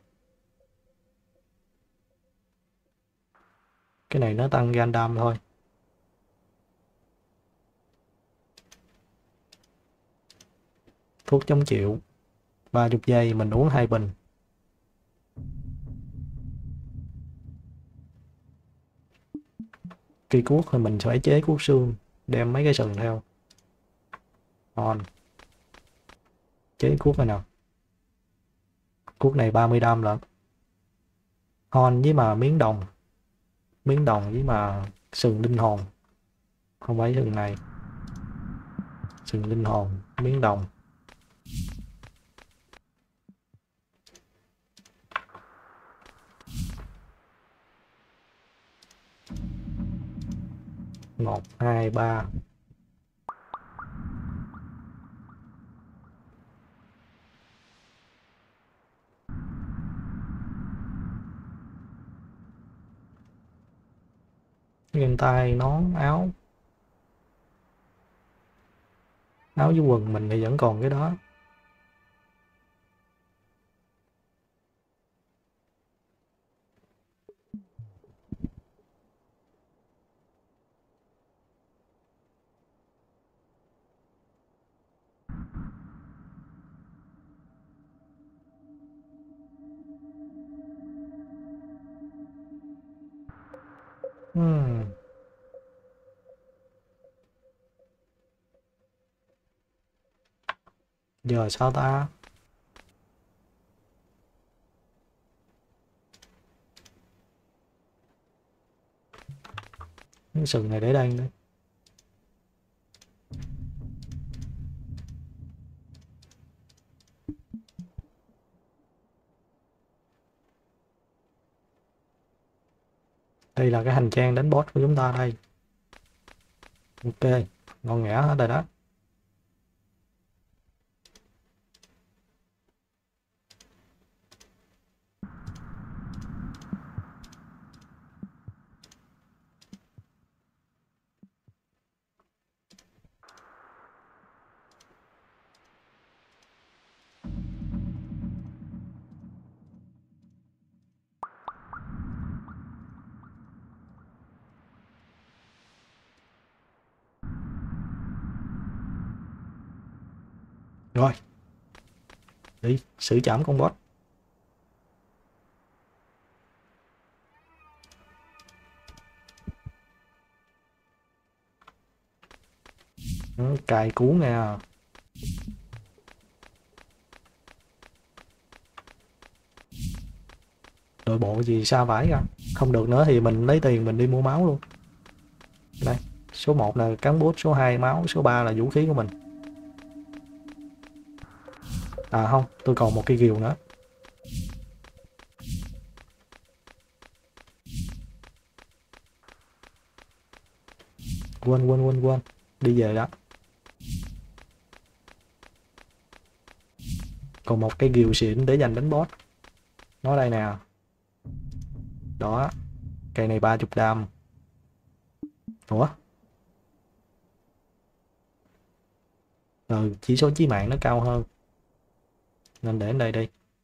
Cái này nó tăng Gundam thôi. Thuốc chống chịu 30 giây mình uống 2 bình. Cây cuốc thì mình phải chế cuốc xương, đem mấy cái sừng theo. On. Chế cuốc này nào. Cuốc này 30 đam lận. On với mà miếng đồng. Miếng đồng với mà sừng linh hồn. Không phải sừng này. Sừng linh hồn, miếng đồng. Một, hai, ba. Găng tay, nón, áo. Áo với quần mình thì vẫn còn cái đó. Giờ sao ta? Cái sừng này để đây nữa. Đây là cái hành trang đánh boss của chúng ta đây. Ok, ngon nghẻ hết rồi đó. Rồi, đi xử trảm con boss. Cài cú nè. Đội bộ gì xa vãi ra. Không được nữa thì mình lấy tiền mình đi mua máu luôn. Đây, số 1 là cán bút, số 2 máu, số 3 là vũ khí của mình. À không, tôi còn một cây rìu nữa. Quên. Đi về đó. Còn một cái rìu xịn để dành đánh boss. Nó đây nè. Đó. Cây này 30 đam. Ủa? Chỉ số chí mạng nó cao hơn. Nên để đến đây đi.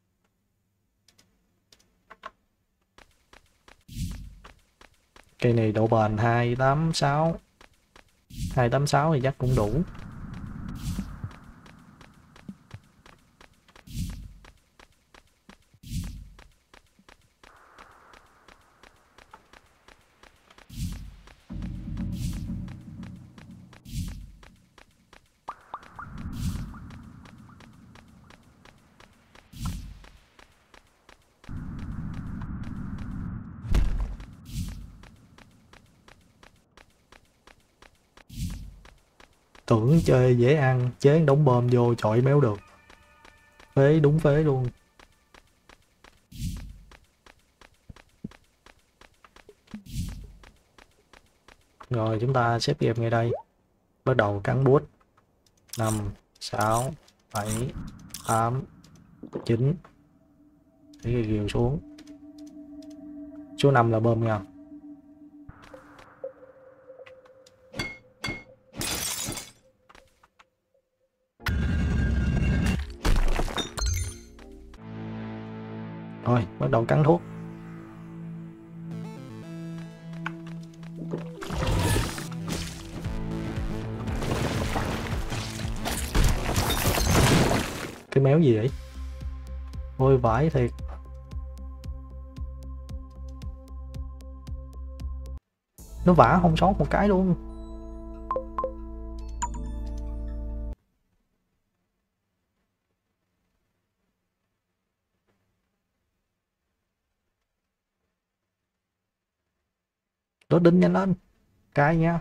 Cây này độ bền 286. 286 thì chắc cũng đủ. Tưởng chơi dễ ăn, chế đống bom vô chọi méo được. Phế, đúng phế luôn. Rồi chúng ta xếp game ngay đây. Bắt đầu cắn bút. 5, 6, 7, 8, 9. Để cái rìu xuống. Số 5 là bơm nha. Rồi, bắt đầu cắn thuốc. Cái méo gì vậy? Ôi vãi thiệt. Nó vả không sót một cái luôn. Đốt đinh nhanh lên. Cái nha.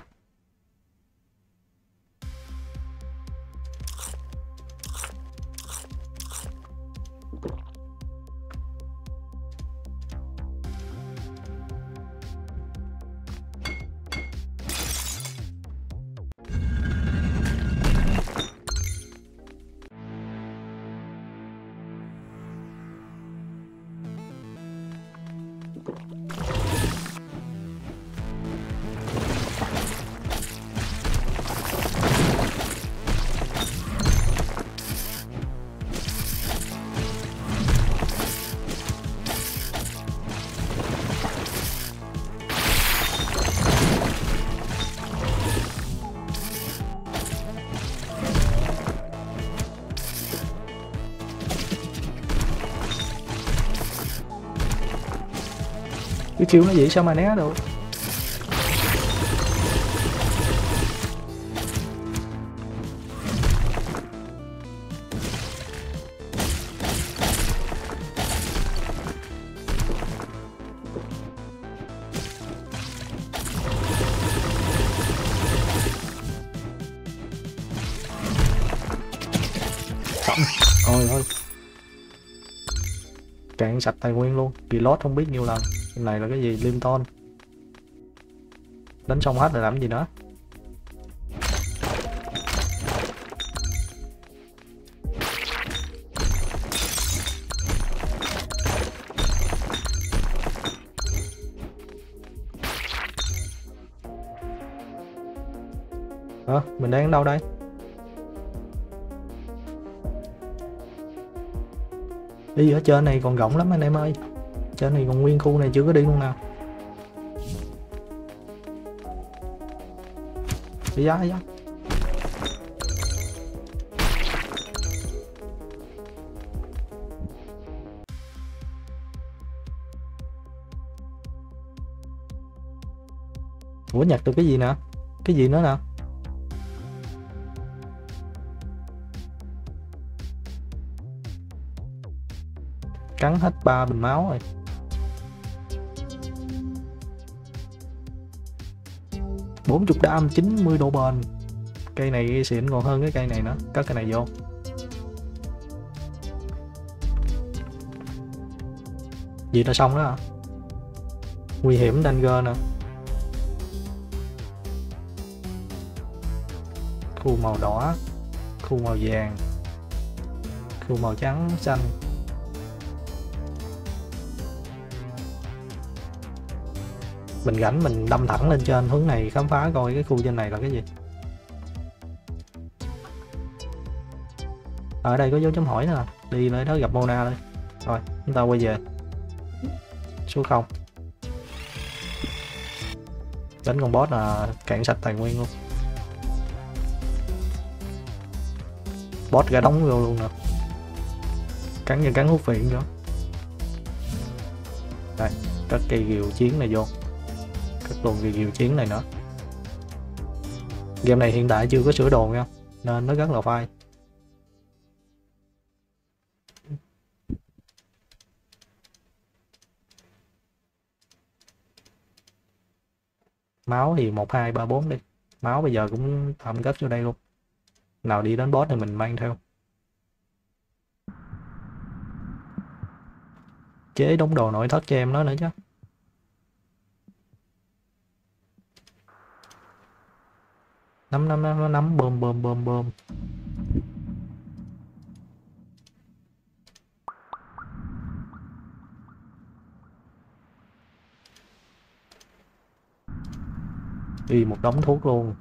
Cái chiêu nó vậy sao mà né được. Ôi thôi. Cạn sạch tài nguyên luôn. Reload không biết nhiêu lần. Cái này là cái gì? Limton. Đánh xong hết rồi làm gì nữa. Mình đang ở đâu đây? Đi ở trên này còn rộng lắm anh em ơi. Trên này còn nguyên khu này chưa có đi luôn nào. Đi ra, đi ra. Ủa nhặt được cái gì nè? Cái gì nữa nè? Cắn hết 3 bình máu rồi. 40 đam, 90 độ bền. Cây này xịn còn hơn cái cây này nữa. Cất cái này vô. Gì là xong đó à? Nguy hiểm danger nè. Khu màu đỏ, khu màu vàng, khu màu trắng, xanh. Mình rảnh mình đâm thẳng lên trên hướng này khám phá coi cái khu trên này là cái gì. Ở đây có dấu chấm hỏi nè, đi tới đó gặp Mona đây. Rồi chúng ta quay về số 0. Đánh con boss là cạn sạch tài nguyên luôn. Boss ra đóng vô luôn nè, cắn như cắn hút phiện nữa. Đây, cất cây rìu chiến này vô, cất luôn cây rìu chiến này nữa. Game này hiện tại chưa có sửa đồ nha, nên nó rất là phai. Máu thì 1, 2, 3, 4 đi. Máu bây giờ cũng tạm cất vô đây luôn. Nào đi đến boss thì mình mang theo. Chế đống đồ nội thất cho em nó nữa chứ. Nắm bơm. Đi một đống thuốc luôn.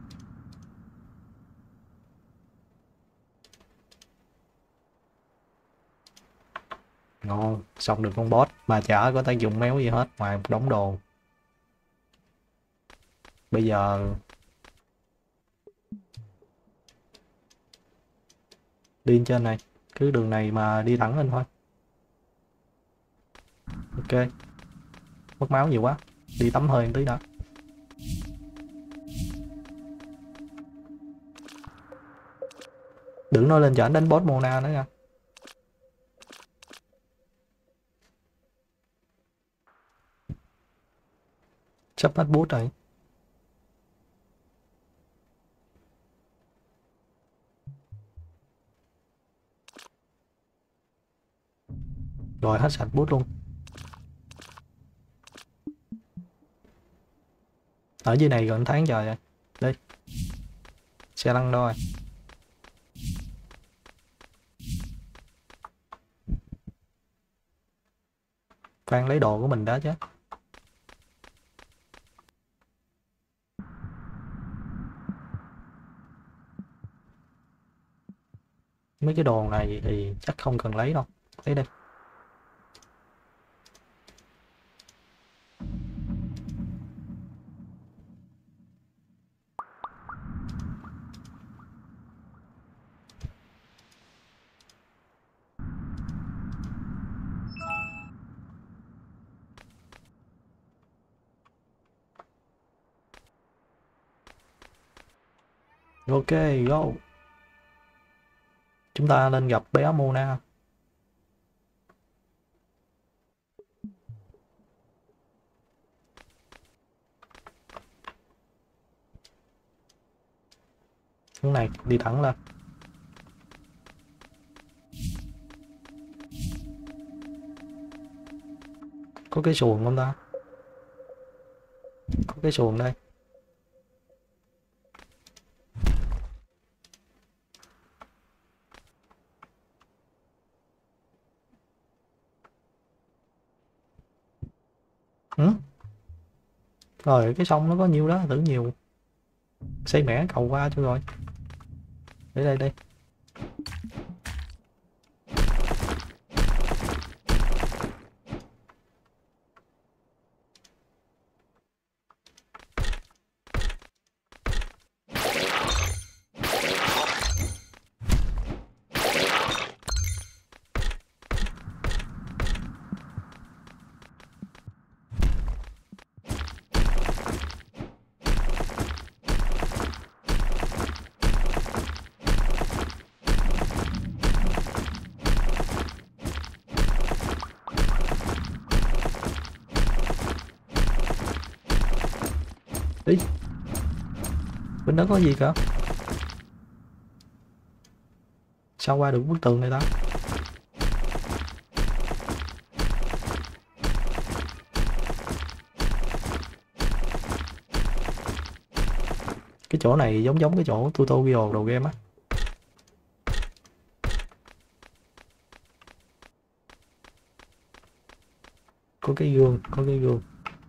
Ngon, xong được con boss mà chả có tác dụng méo gì hết ngoài một đống đồ. Bây giờ đi lên trên này, cứ đường này mà đi thẳng lên thôi. Ok, mất máu nhiều quá, đi tắm hơi một tí đã. Đừng nói lên chảnh đánh boss Mona nữa nha. Sắp hết boost rồi. Rồi hết sạch boost luôn. Ở dưới này gần tháng trời rồi. Đi. Xe lăn đâu rồi? Phan lấy đồ của mình đó chứ. Mấy cái đồ này thì chắc không cần lấy đâu. Lấy đây. Ok, go. Chúng ta lên gặp bé Mona. Hướng này, đi thẳng lên. Có cái xuồng không ta? Có cái xuồng đây. Ừ? Rồi cái sông nó có nhiêu đó, tưởng nhiều. Xây mẻ cầu qua cho rồi. Để đây đây. Đi. Bên đó có gì cả? Sao qua được bức tường này ta? Cái chỗ này giống giống cái chỗ tutorial đầu game á. Có cái gương, có cái gương.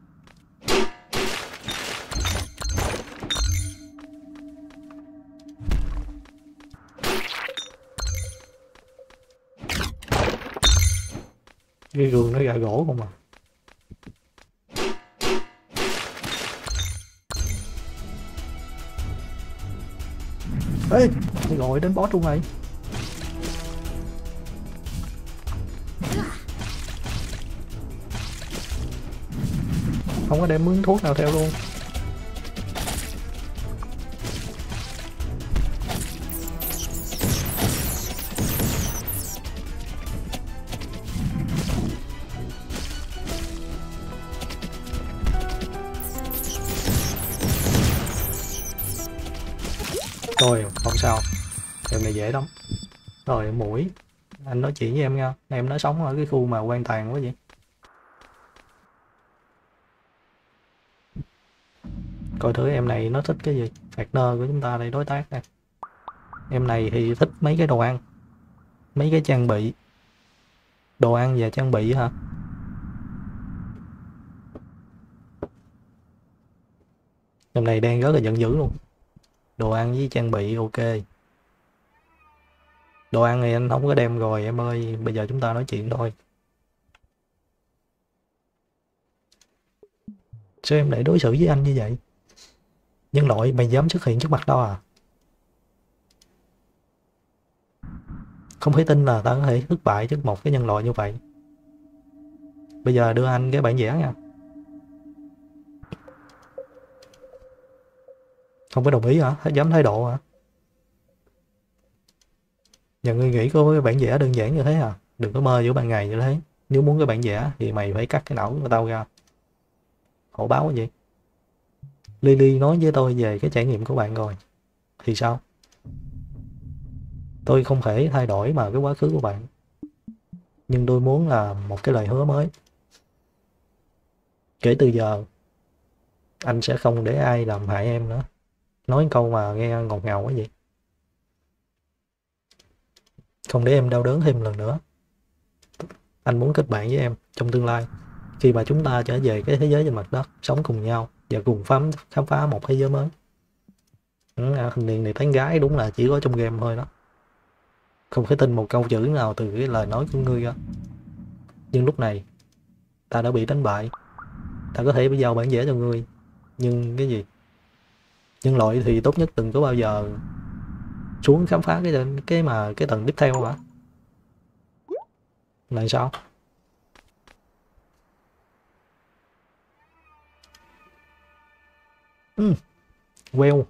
Cái gương nó gà gỗ không à. Ê, gọi đến boss luôn này. Không có đem mướn thuốc nào theo luôn. Rồi, không sao. Em này dễ lắm. Rồi, mũi. Anh nói chuyện với em nha. Em nó sống ở cái khu mà quan tàn quá vậy. Coi thử em này nó thích cái gì. Partner của chúng ta đây, đối tác nè. Em này thì thích mấy cái đồ ăn. Mấy cái trang bị. Đồ ăn và trang bị hả? Em này đang rất là giận dữ luôn. Đồ ăn với trang bị ok. Đồ ăn thì anh không có đem rồi em ơi. Bây giờ chúng ta nói chuyện thôi. Sao em lại đối xử với anh như vậy? Nhân loại mày dám xuất hiện trước mặt tao à? Không thể tin là tao có thể thất bại trước một cái nhân loại như vậy. Bây giờ đưa anh cái bản vẽ nha. Không có đồng ý hả? Dám thái độ hả? Nhà ngươi nghĩ có cái bản vẽ đơn giản như thế à? Đừng có mơ giữa ban ngày như thế. Nếu muốn cái bản vẽ thì mày phải cắt cái não của tao ra. Hổ báo cái gì? Lily nói với tôi về cái trải nghiệm của bạn rồi. Thì sao? Tôi không thể thay đổi mà cái quá khứ của bạn. Nhưng tôi muốn là một cái lời hứa mới. Kể từ giờ, anh sẽ không để ai làm hại em nữa. Nói câu mà nghe ngọt ngào quá vậy. Không để em đau đớn thêm lần nữa. Anh muốn kết bạn với em trong tương lai. Khi mà chúng ta trở về cái thế giới trên mặt đất, sống cùng nhau và cùng khám phá một thế giới mới. Thanh niên này tán gái đúng là chỉ có trong game thôi đó. Không thể tin một câu chữ nào từ cái lời nói của ngươi ra. Nhưng lúc này, ta đã bị đánh bại. Ta có thể bây giờ bản vẽ cho ngươi. Nhưng cái gì? Nhân loại thì tốt nhất đừng có bao giờ xuống khám phá cái tầng tiếp theo hả? Là sao? Well.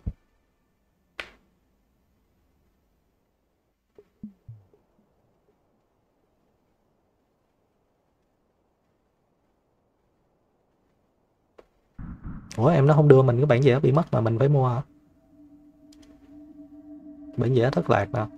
Ủa em nó không đưa mình cái bản vẽ bị mất mà mình phải mua hả? Bản vẽ thất lạc nè.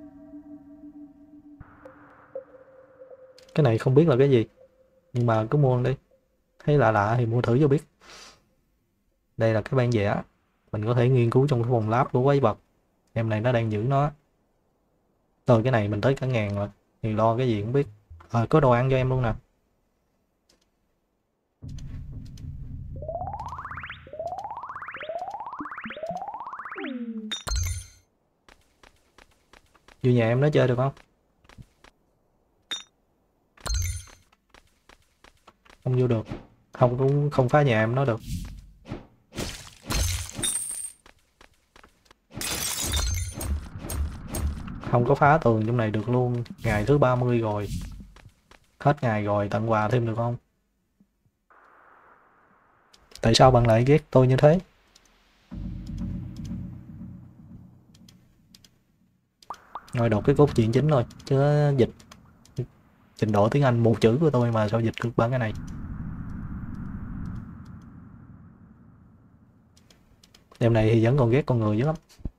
Cái này không biết là cái gì. Nhưng mà cứ mua đi. Thấy lạ lạ thì mua thử cho biết. Đây là cái bản vẽ. Mình có thể nghiên cứu trong cái phòng lab của quái vật. Em này nó đang giữ nó. Rồi cái này mình tới cả ngàn rồi. Thì lo cái gì cũng biết. Có đồ ăn cho em luôn nè. Vô nhà em nó chơi được không? Không vô được. Không, cũng không phá nhà em nó được. Không có phá tường trong này được luôn. Ngày thứ 30 rồi. Hết ngày rồi, tặng quà thêm được không? Tại sao bạn lại ghét tôi như thế? Rồi đọc cái cốt truyện chính thôi, chứ dịch trình độ tiếng Anh một chữ của tôi mà sao dịch được ba cái này. Đêm này thì vẫn còn ghét con người dữ lắm.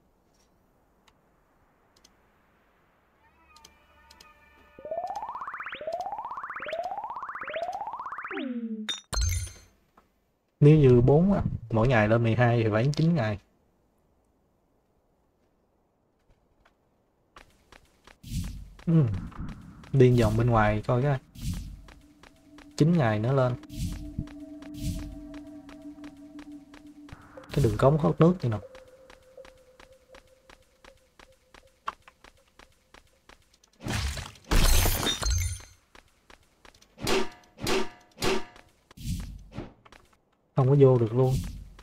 Nếu như 4 á, mỗi ngày lên 12 thì phải 9 ngày. Điên vòng bên ngoài coi cái 9 ngày nữa lên. Cái đường cống hút nước như nào. Không có vô được luôn.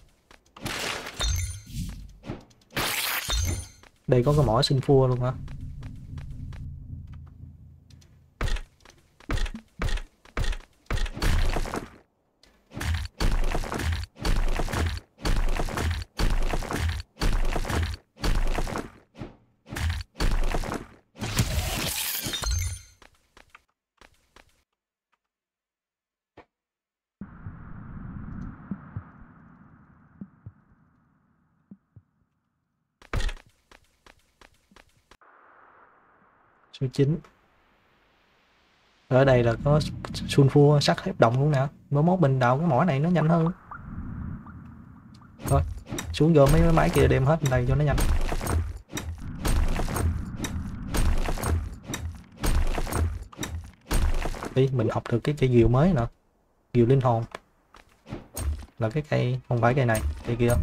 Đây có cái mỏ sinh phua luôn hả? Số 9. Ở đây là có sulfur sắt thép đồng luôn nè. Mới mốt mình đào cái mỏ này nó nhanh hơn. Thôi xuống vô mấy máy kia đem hết đây cho nó nhanh. Đi mình học được cái cây diều mới nè. Diều linh hồn. Là cái cây, không phải cây này, cây kia.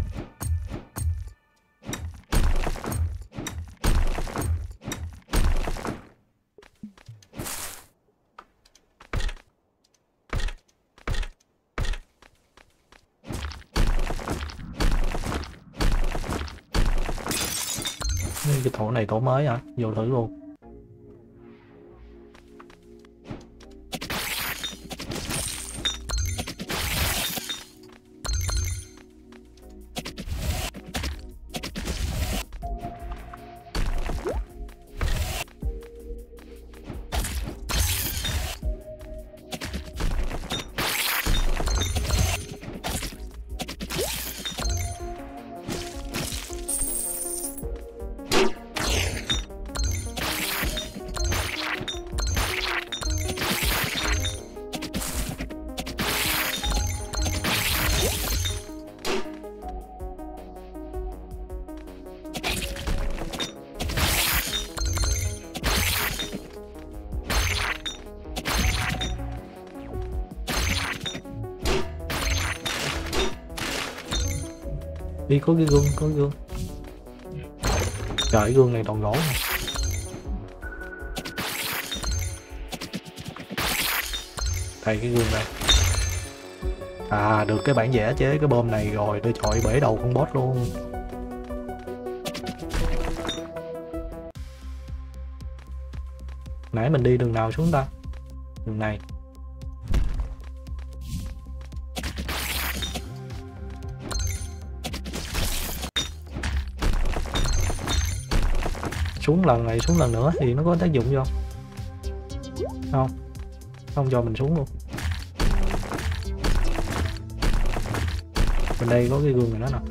Cái tổ này tổ mới hả? Vô thử luôn. Đi có cái gương, có cái gương. Trời, cái gương này toàn gỗ nè. Đây cái gương này. À, được cái bản vẽ chế cái bom này rồi, tôi chọi bể đầu con boss luôn. Nãy mình đi đường nào xuống ta? Đường này. Xuống lần này, xuống lần nữa thì nó có tác dụng không? Không. Không cho mình xuống luôn. Bên đây có cái gương này đó nè.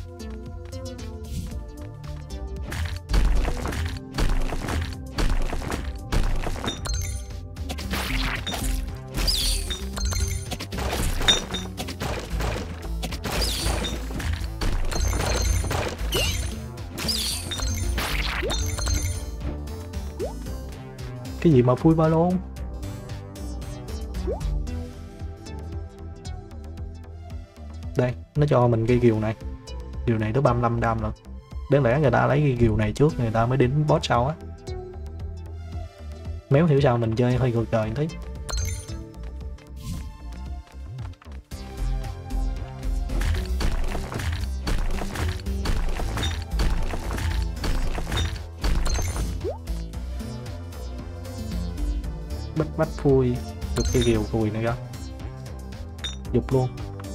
Cái gì mà phui ba lôn? Đây, nó cho mình cây kiều này. Kiều này tới 35 đam rồi. Đáng lẽ người ta lấy cây kiều này trước, người ta mới đến boss sau á. Méo hiểu sao mình chơi hơi ngược đời tí. Bách bách phui, dục cái kiều cùi này ra, dục luôn.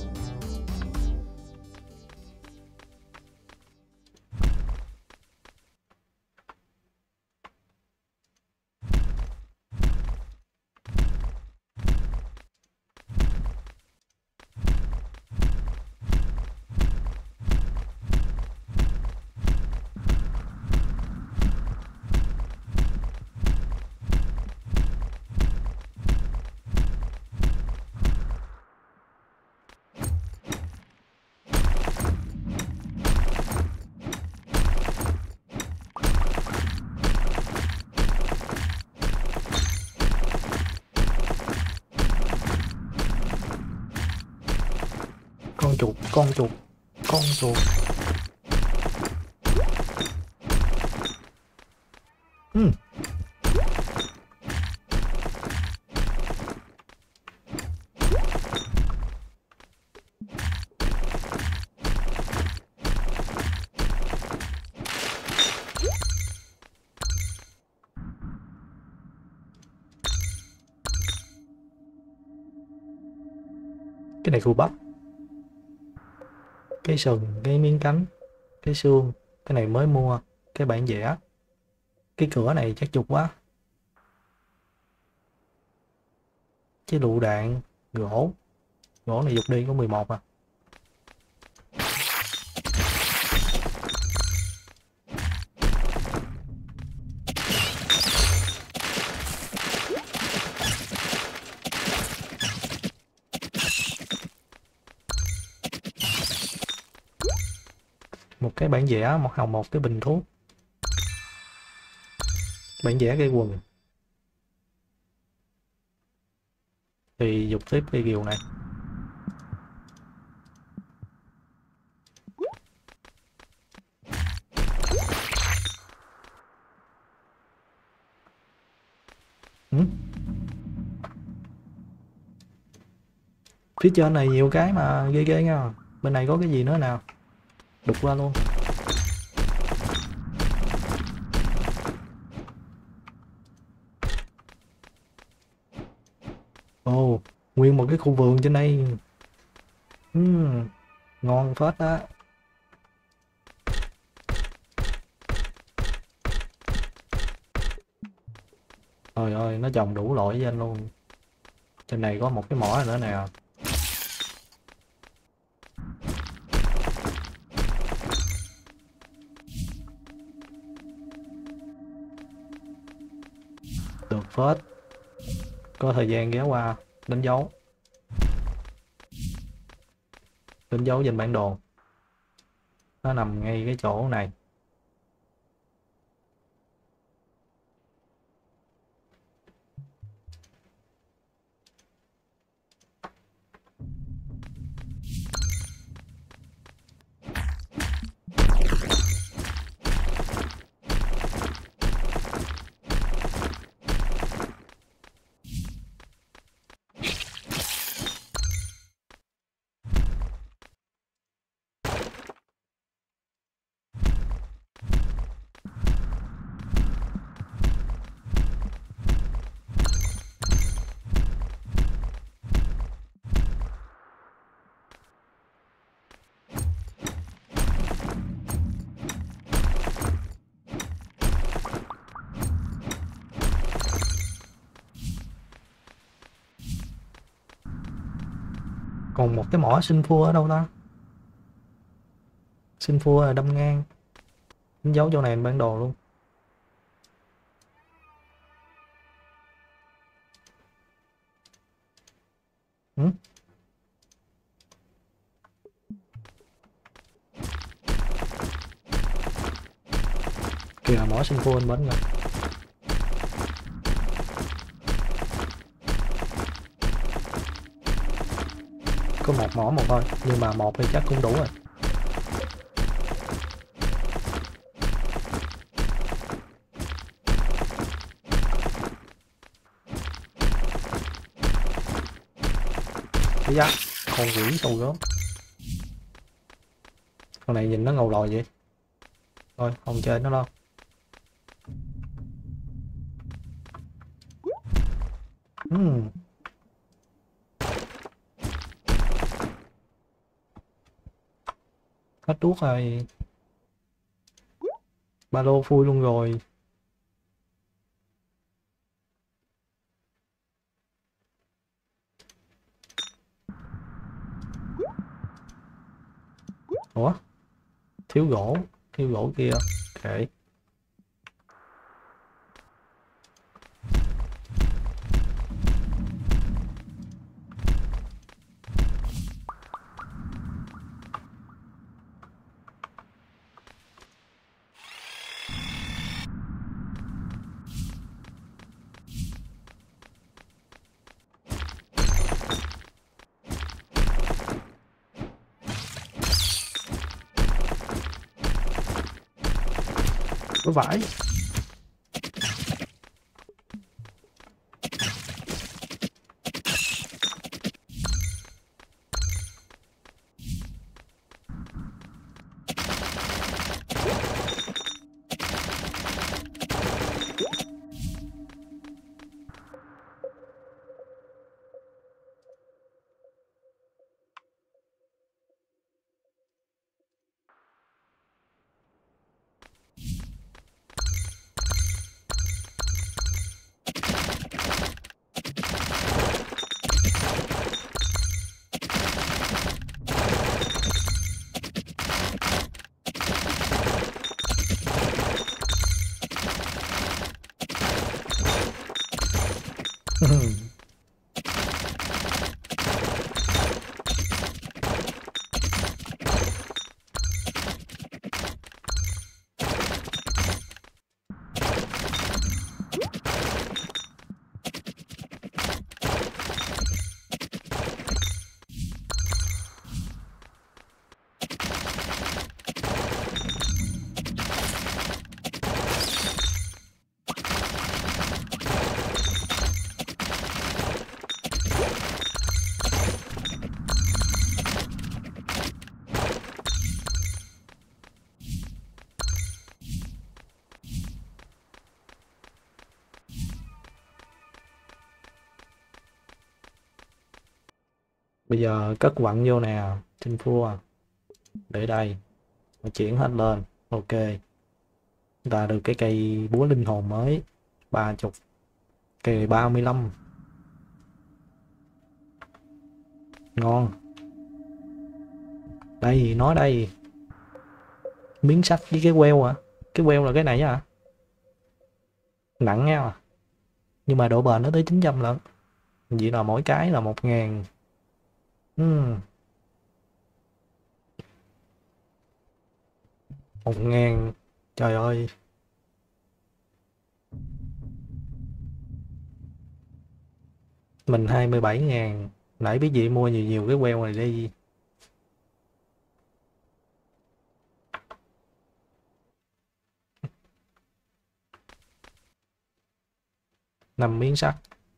Con chuột, con chuột, con chuột. Cái này khu bắp, cái sừng, cái miếng cánh, cái xương, cái này mới mua, cái bản vẽ, cái cửa này chắc chục quá. Cái lựu đạn, gỗ, gỗ này dục đi có 11 à. Một cái bản vẽ, một hồng, một cái bình thuốc, bản vẽ cây quần. Thì dục tiếp cây kiều này. Phía trên này nhiều cái mà ghê ghê nha. Bên này có cái gì nữa nào? Đục qua luôn. Ồ, nguyên một cái khu vườn trên đây. Ngon phết á. Trời ơi, nó trồng đủ loại với anh luôn. Trên này có một cái mỏ nữa nè. Được phết. Có thời gian ghé qua đánh dấu. Đánh dấu trên bản đồ. Nó nằm ngay cái chỗ này. Còn một cái mỏ sinh phua ở đâu ta? Sinh phua là đâm ngang. Đánh dấu chỗ này bản đồ luôn. Kìa mỏ sinh phua anh bến rồi. Có một mỏ một thôi, nhưng mà một thì chắc cũng đủ rồi. Cái da con quỷ sâu gớm. Con này nhìn nó ngầu lòi vậy. Thôi không chơi nó đâu. Hết thuốc rồi. Ba lô phui luôn rồi. Ủa? Thiếu gỗ. Thiếu gỗ kia. Ok. Có vải. Bây giờ cất quặng vô nè, trên phua. Để đây. Và chuyển hết lên. Ok. Chúng ta được cái cây búa linh hồn mới. 30. Cây này 35. Ngon. Đây, nói đây. Miếng sắt với cái queo à? Cái queo là cái này hả? Nặng nha à? Nhưng mà độ bền nó tới 900 lận. Vậy là mỗi cái là 1000. 1000. Trời ơi. Mình 27.000. Nãy biết gì mua nhiều nhiều cái queo này đi. Năm miếng sắt.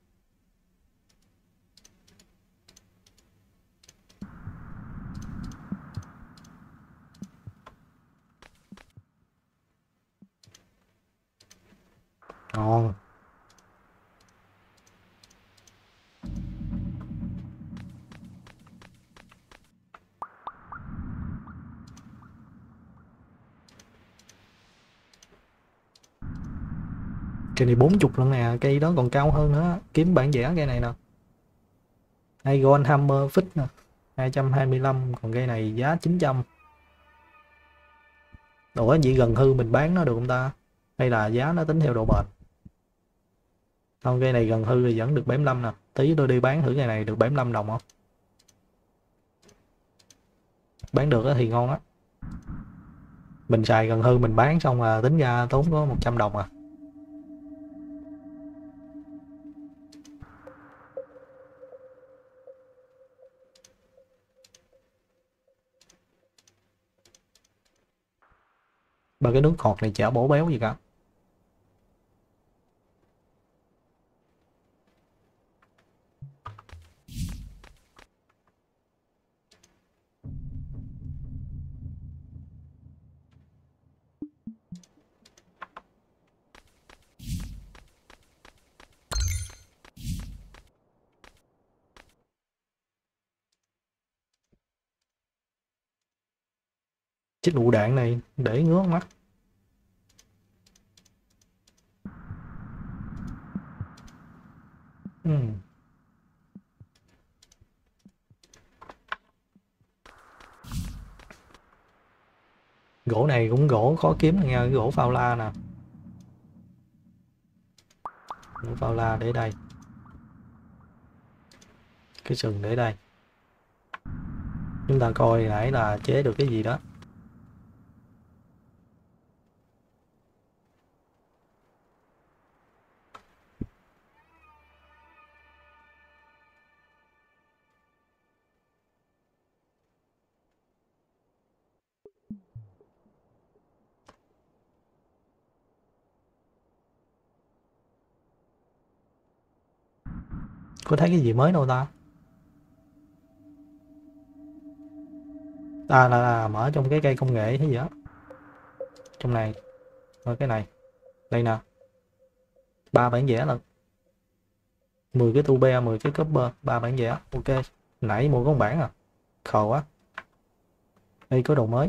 Ngon. Cây này 40 lần nè, cây đó còn cao hơn nữa. Kiếm bản vẽ cây này nè. Iron Hammer Fix nè, 225, còn cây này giá 900. Ủa vậy gần hư mình bán nó được không ta? Hay là giá nó tính theo độ bền? Không, cây này gần hư thì vẫn được 75 nè. Tí tôi đi bán thử cây này được 75 đồng không? Bán được thì ngon á. Mình xài gần hư mình bán xong là tính ra tốn có 100 đồng à. Ba cái nước ngọt này chả bổ béo gì cả. Chiếc lựu đạn này để ngứa mắt. Gỗ này cũng gỗ khó kiếm nha, cái gỗ phao la nè. Gỗ phao la để đây. Cái sừng để đây. Chúng ta coi nãy là chế được cái gì đó. Có thấy cái gì mới đâu ta? Là mở trong cái cây công nghệ hay gì đó. Trong này. Rồi cái này. Đây nè. 3 bản vẽ lần. 10 cái tu be, 10 cái copper, 3 bản vẽ. Ok. Nãy mua có một bản à. Khờ quá. Đây có đồ mới.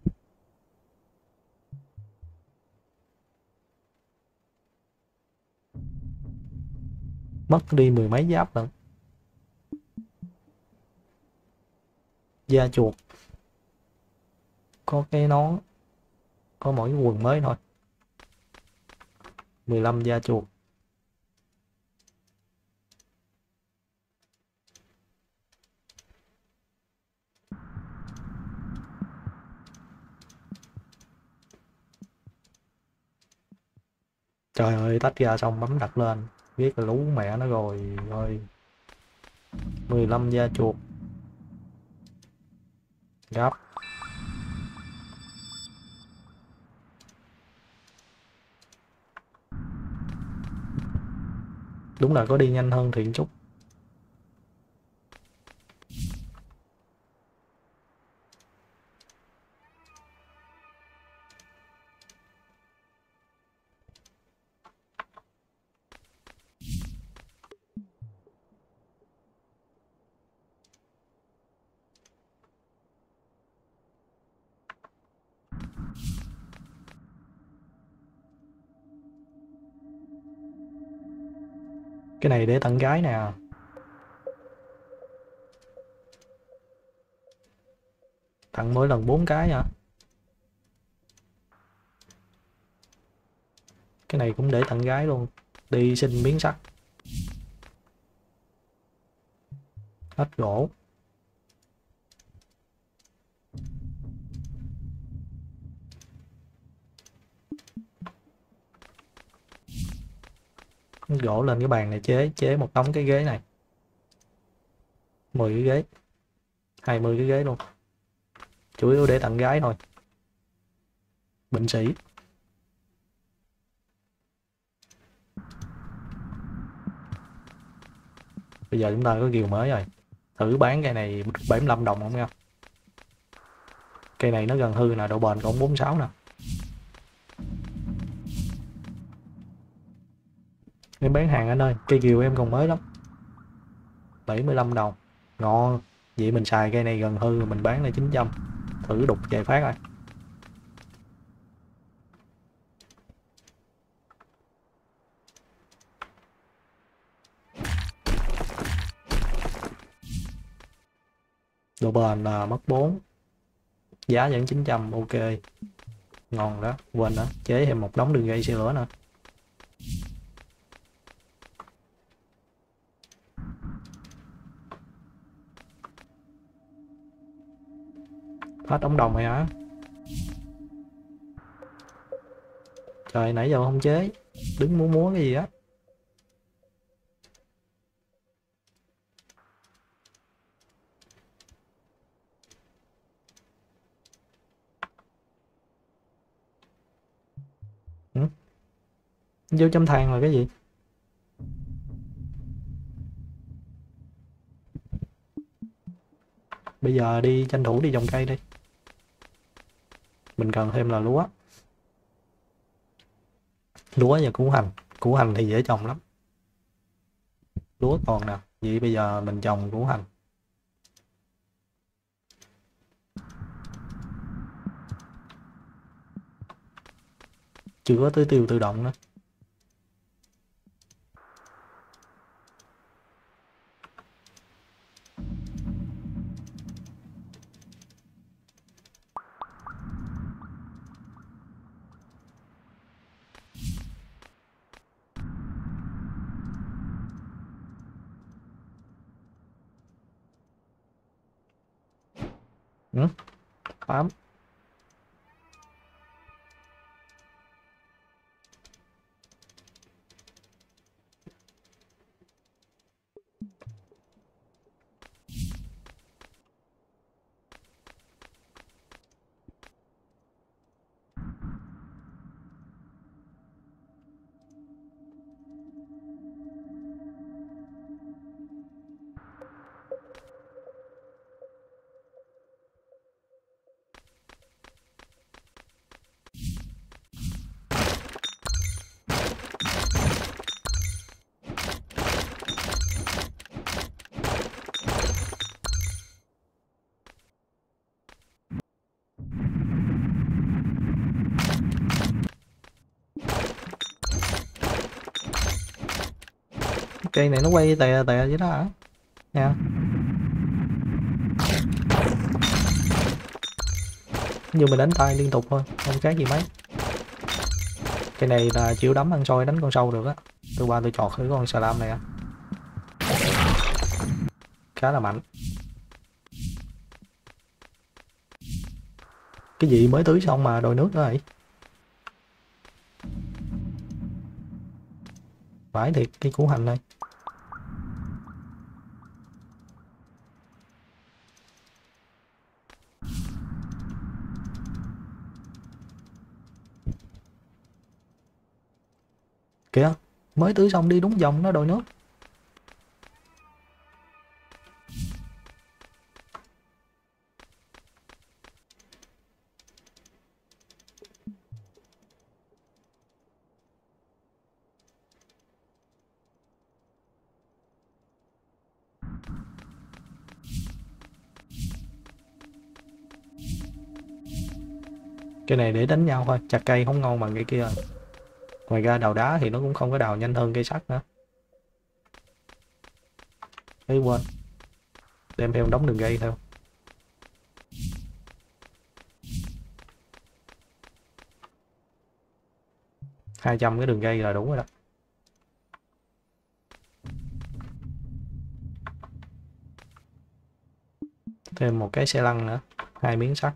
Mất đi 10 mấy giáp lận. Da chuột. Có cái nón. Có mỗi cái quần mới thôi. 15 da chuột. Trời ơi, tách ra xong bấm đặt lên. Viết là lú mẹ nó rồi. Rồi. 15 da chuột. Gấp. Đúng là có đi nhanh hơn thì chút. Cái này để tặng gái nè. Tặng mỗi lần 4 cái hả? Cái này cũng để tặng gái luôn. Đi xin miếng sắt. Hết gỗ. Gỗ lên cái bàn này chế một đống cái ghế này. 10 cái ghế. 20 cái ghế luôn. Chủ yếu để tặng gái thôi. Bệnh sĩ. Bây giờ chúng ta có kiều mới rồi. Thử bán cây này 75 đồng không nha. Cây này nó gần hư nè, độ bền cộng 46 nè. Em bán hàng anh ơi, cây kiều em còn mới lắm. 75 đồng. Ngon. Vậy mình xài cây này gần hư mình bán lại 900. Thử đục vài phát rồi. Độ bền là mất 4. Giá vẫn 900, ok. Ngon đó, quên đó, chế thêm một đống đường dây xe lửa nữa. Hết ống đồng rồi hả? Trời, nãy giờ không chế. Đứng múa cái gì á. Vô châm than là cái gì? Bây giờ đi tranh thủ đi trồng cây đi. Mình cần thêm là lúa. Lúa và củ hành. Củ hành thì dễ trồng lắm. Lúa còn nè. Vậy bây giờ mình trồng củ hành. Chưa có tưới tiêu tự động nữa. Ừ, 8. Cây này nó quay tè tè vậy đó hả? Nha. Như mình đánh tay liên tục thôi, không khác gì mấy. Cái này là chịu đấm ăn xôi đánh con sâu được á. Tôi qua tôi chọt thử con xà lam này á. Khá là mạnh. Cái gì mới tưới xong mà đòi nước nữa vậy? Phải thiệt, cái củ hành này. Kìa, mới tưới xong đi đúng dòng nó đòi nước. Cái này để đánh nhau thôi, chặt cây không ngon bằng cái kia. Ngoài ra đào đá thì nó cũng không có đào nhanh hơn cây sắt nữa. Ấy quên, đem theo đống đường dây theo. 200 cái đường dây là đủ rồi đó. Thêm một cái xe lăn nữa, 2 miếng sắt.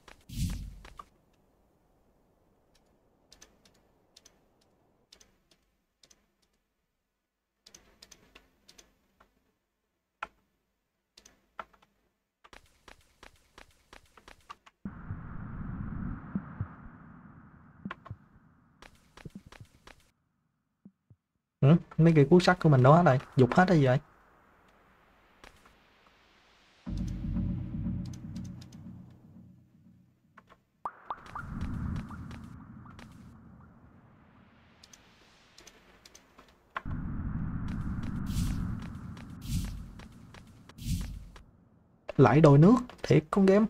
Ừ, mấy cây cuốc sắt của mình đó hết rồi, dục hết rồi vậy. Lại đòi nước, thiệt con game.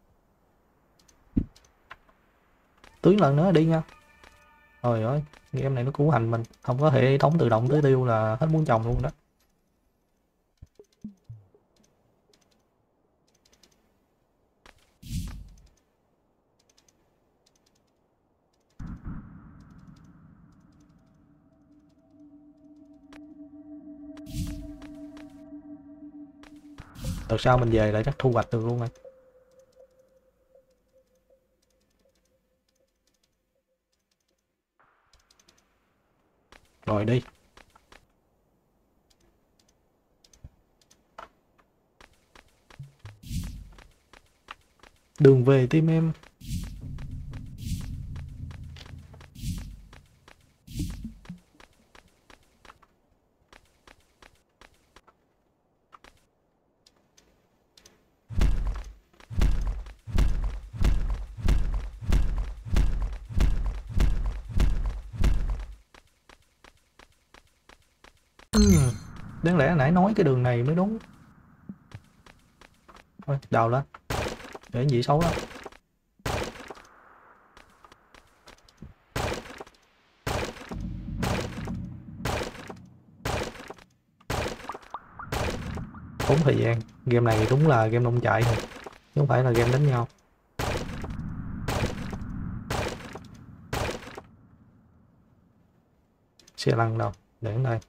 Tưới lần nữa đi nha. Trời ơi, game này nó củ hành mình, không có hệ thống tự động tưới tiêu là hết muốn trồng luôn đó. Đợt sau mình về lại chắc thu hoạch được luôn rồi. Rồi đi. Đường về tim em. Đáng lẽ nãy nói cái đường này mới đúng. Thôi, đào lên. Để gì xấu lắm. tốn thời gian. Game này đúng là game nông trại thôi, chứ không phải là game đánh nhau. Xe lăn đâu, để ở đây.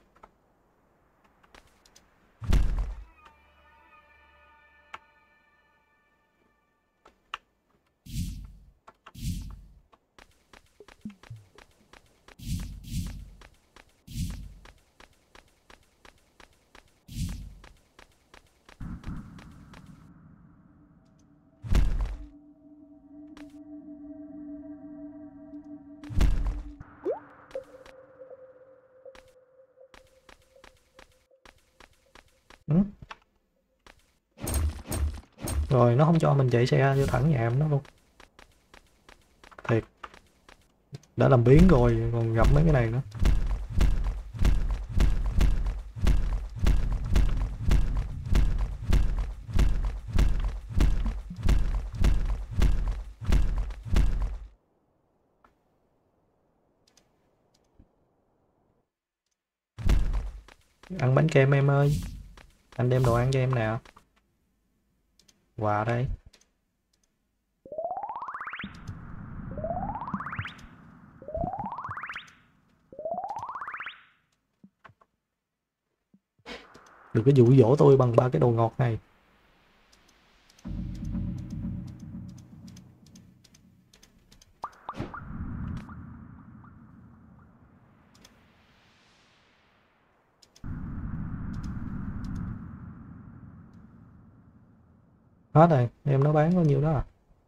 Ừ. Rồi nó không cho mình chạy xe vô thẳng nhà em nó luôn. Thiệt, đã làm biếng rồi còn gặp mấy cái này nữa. Ăn bánh kem em ơi, anh đem đồ ăn cho em nè. Quà đây. Đừng có dụ dỗ tôi bằng ba cái đồ ngọt này. Hết rồi, em nó bán bao nhiêu đó à?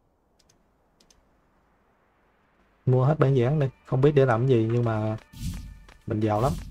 Mua hết bản dán đi, không biết để làm gì nhưng mà mình giàu lắm.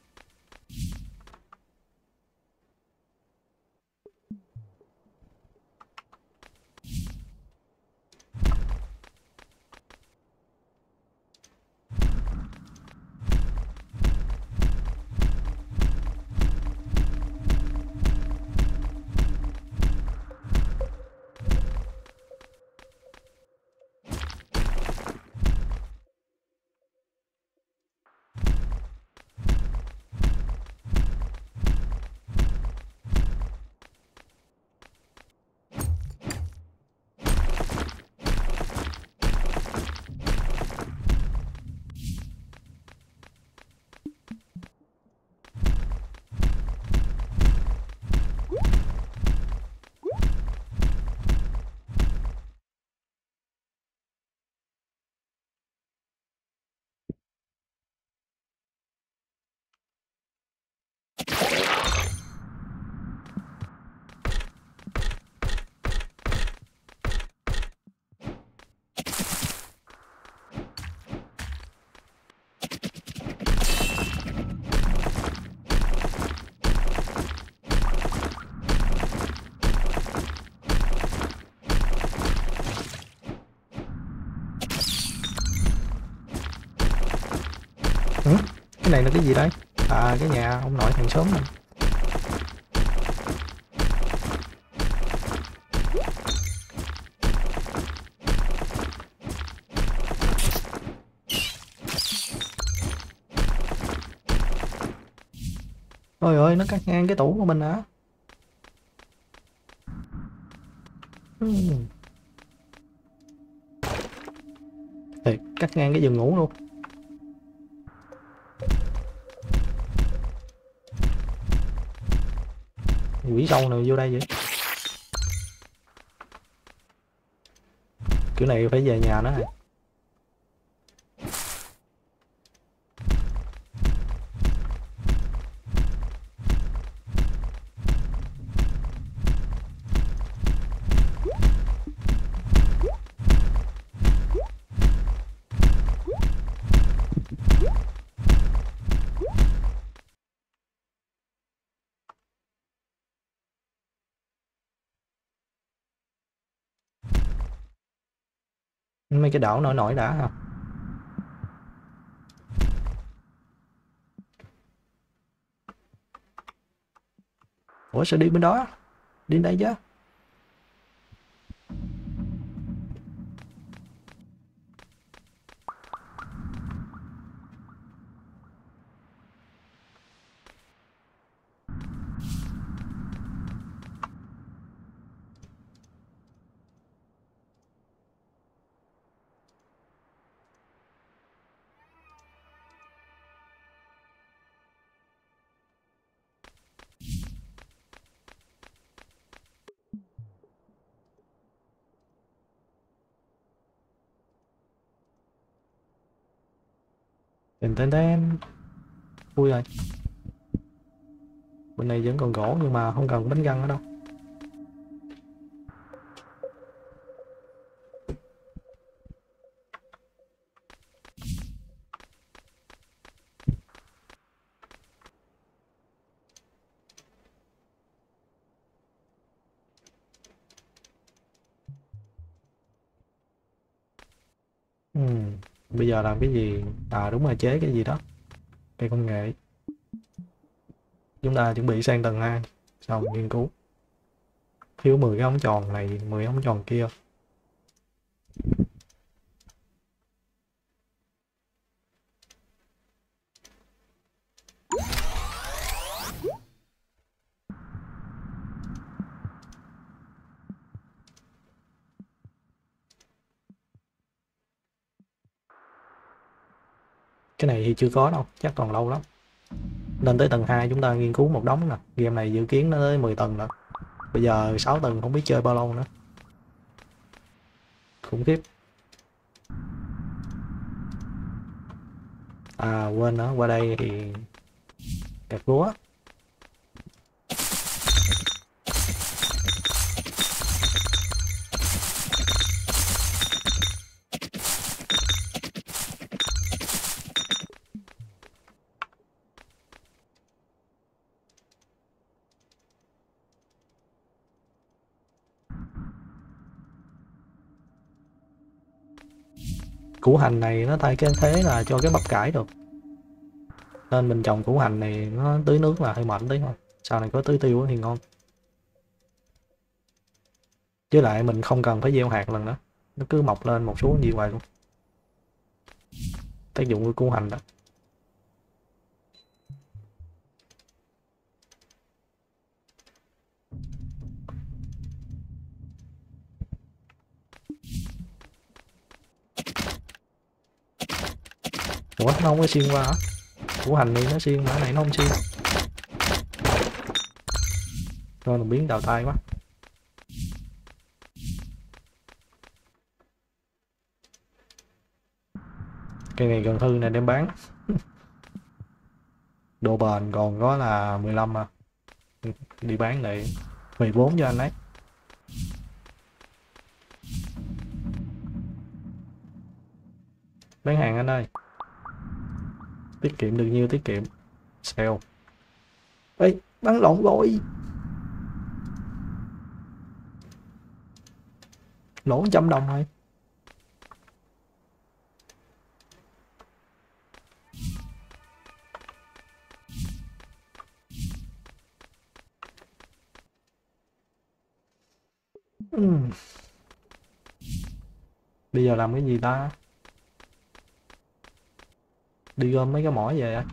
Ừ? Cái này là cái gì đấy? À, cái nhà ông nội hàng xóm này. Ôi ơi, nó cắt ngang cái tủ của mình hả? Ừ. Thiệt, cắt ngang cái giường ngủ luôn. Quỷ sâu nào vô đây vậy? Kiểu này phải về nhà nó rồi. Mấy cái đảo nổi nổi đã hả? Ủa sao đi bên đó? Đi đây chứ. Tên vui rồi. Bên này vẫn còn gỗ nhưng mà không cần bánh răng ở đâu. Bây giờ làm cái gì? À đúng rồi, chế cái gì đó, cây công nghệ. Chúng ta chuẩn bị sang tầng 2 xong nghiên cứu. Thiếu 10 cái ống tròn này, 10 ống tròn kia. Cái này thì chưa có đâu, chắc còn lâu lắm. Lên tới tầng 2 chúng ta nghiên cứu một đống nè. Game này dự kiến nó tới 10 tầng nữa. Bây giờ 6 tầng không biết chơi bao lâu nữa. Khủng khiếp. À quên nữa, qua đây thì gặt lúa. Củ hành này nó thay cái thế là cho cái bắp cải được, nên mình trồng củ hành này nó tưới nước là hơi mạnh tí thôi, sau này có tưới tiêu thì ngon. Với lại mình không cần phải gieo hạt lần nữa, nó cứ mọc lên một số gì hoài luôn. Tác dụng của củ hành đó. Ủa nó không có xuyên qua hả? Củ hành này nó xuyên mà cái này nó không xuyên. Rồi mình biến đào tay quá. Cây này gần hư này đem bán. Độ bền còn có là 15 à. Đi bán lại 14 cho anh ấy. Bán hàng anh ơi. Tiết kiệm được nhiêu tiết kiệm. Sale. Ê, bán lộn rồi. Lỗ 100 đồng thôi. Bây giờ làm cái gì ta? Đi gom mấy cái mỏ về à?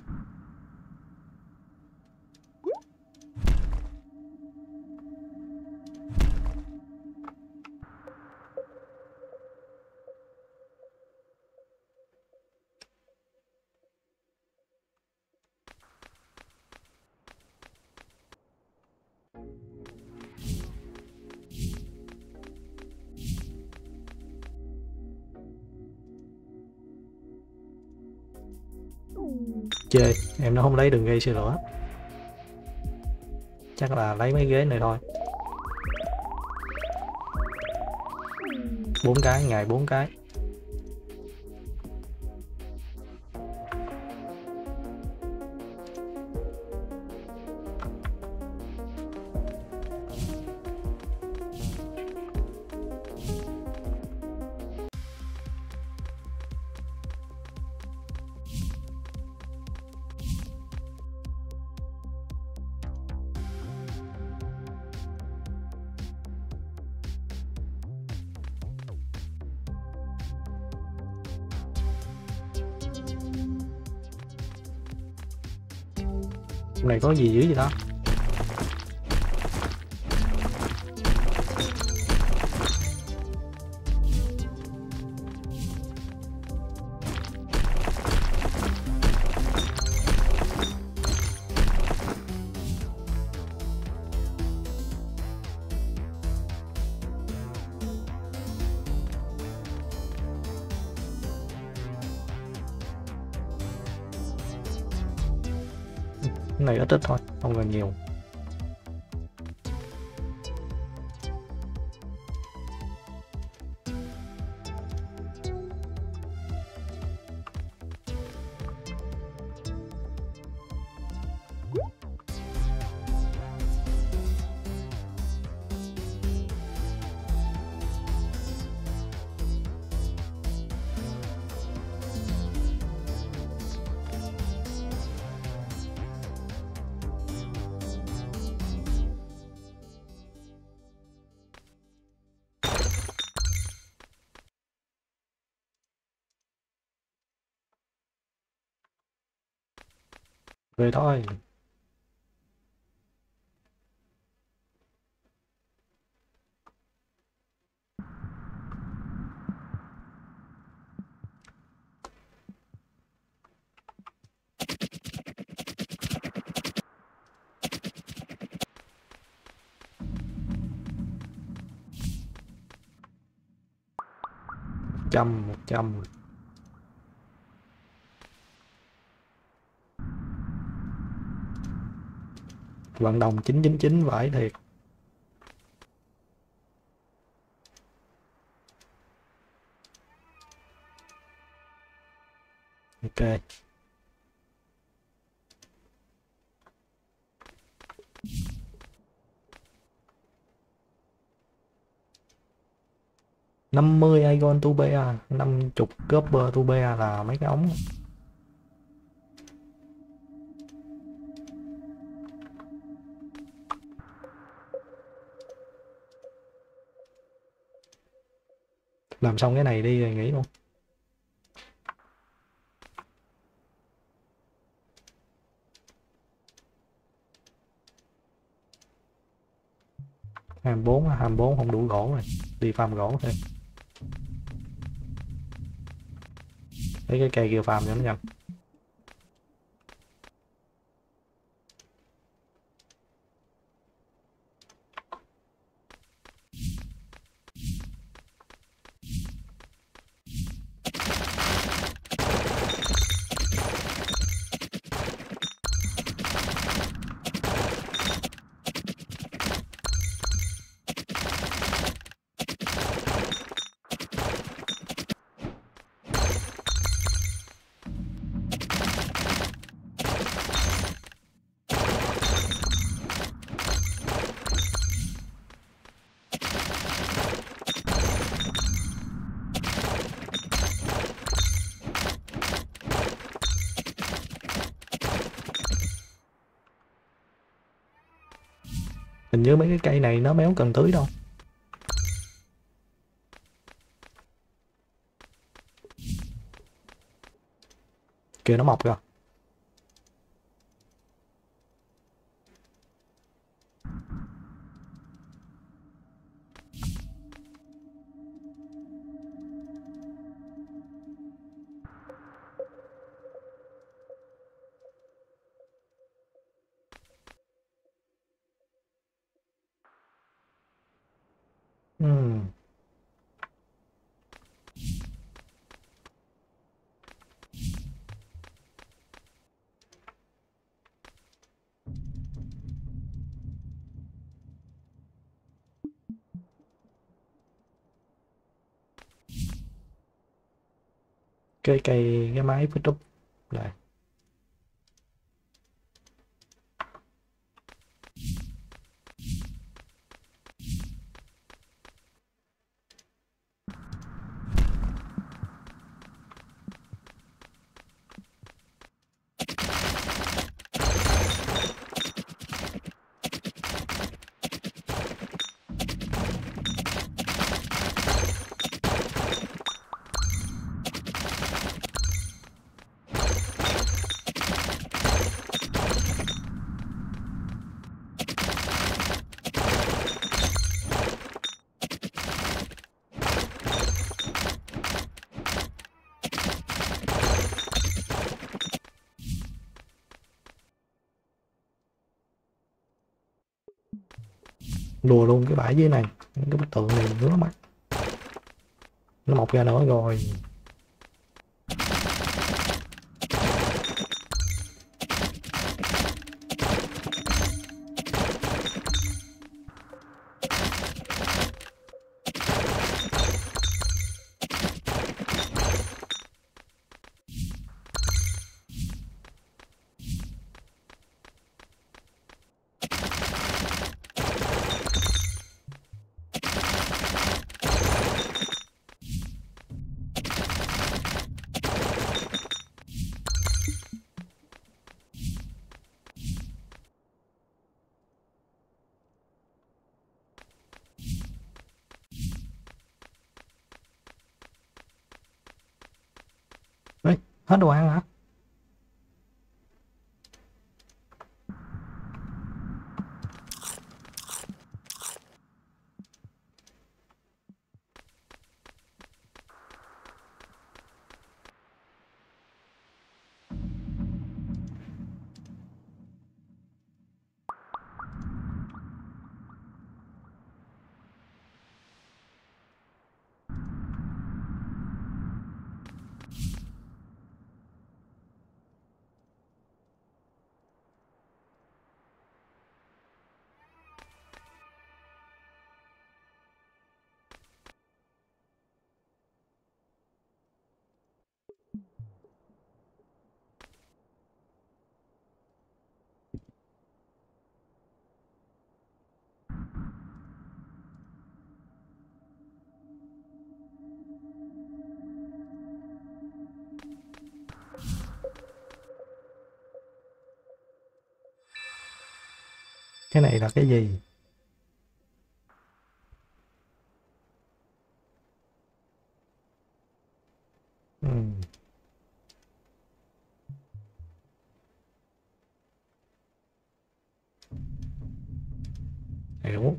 Chơi, em nó không lấy đường gây xe lửa. Chắc là lấy mấy ghế này thôi. 4 cái, ngày 4 cái. Hôm này có gì dữ vậy đó? này ít ít thôi, không cần nhiều. Về thôi. Trăm 100. Vận động 999 vãi thiệt. Ok. Năm mươi Aegon Tubea, 50 Copper Tubea là mấy cái ống. Làm xong cái này đi rồi nghỉ luôn. Hàm 4 không đủ gỗ rồi, đi farm gỗ thôi. Lấy cái cây kia farm cho nó nhanh. Hình như mấy cái cây này nó méo cần tưới đâu. Kìa nó mọc kìa. Cái máy phía trúc này. Lùa luôn cái bãi dưới này, cái bức tượng này ngứa mắt. Nó mọc ra nữa rồi. Hết đồ ăn hả? Cái này là cái gì? Hiểu.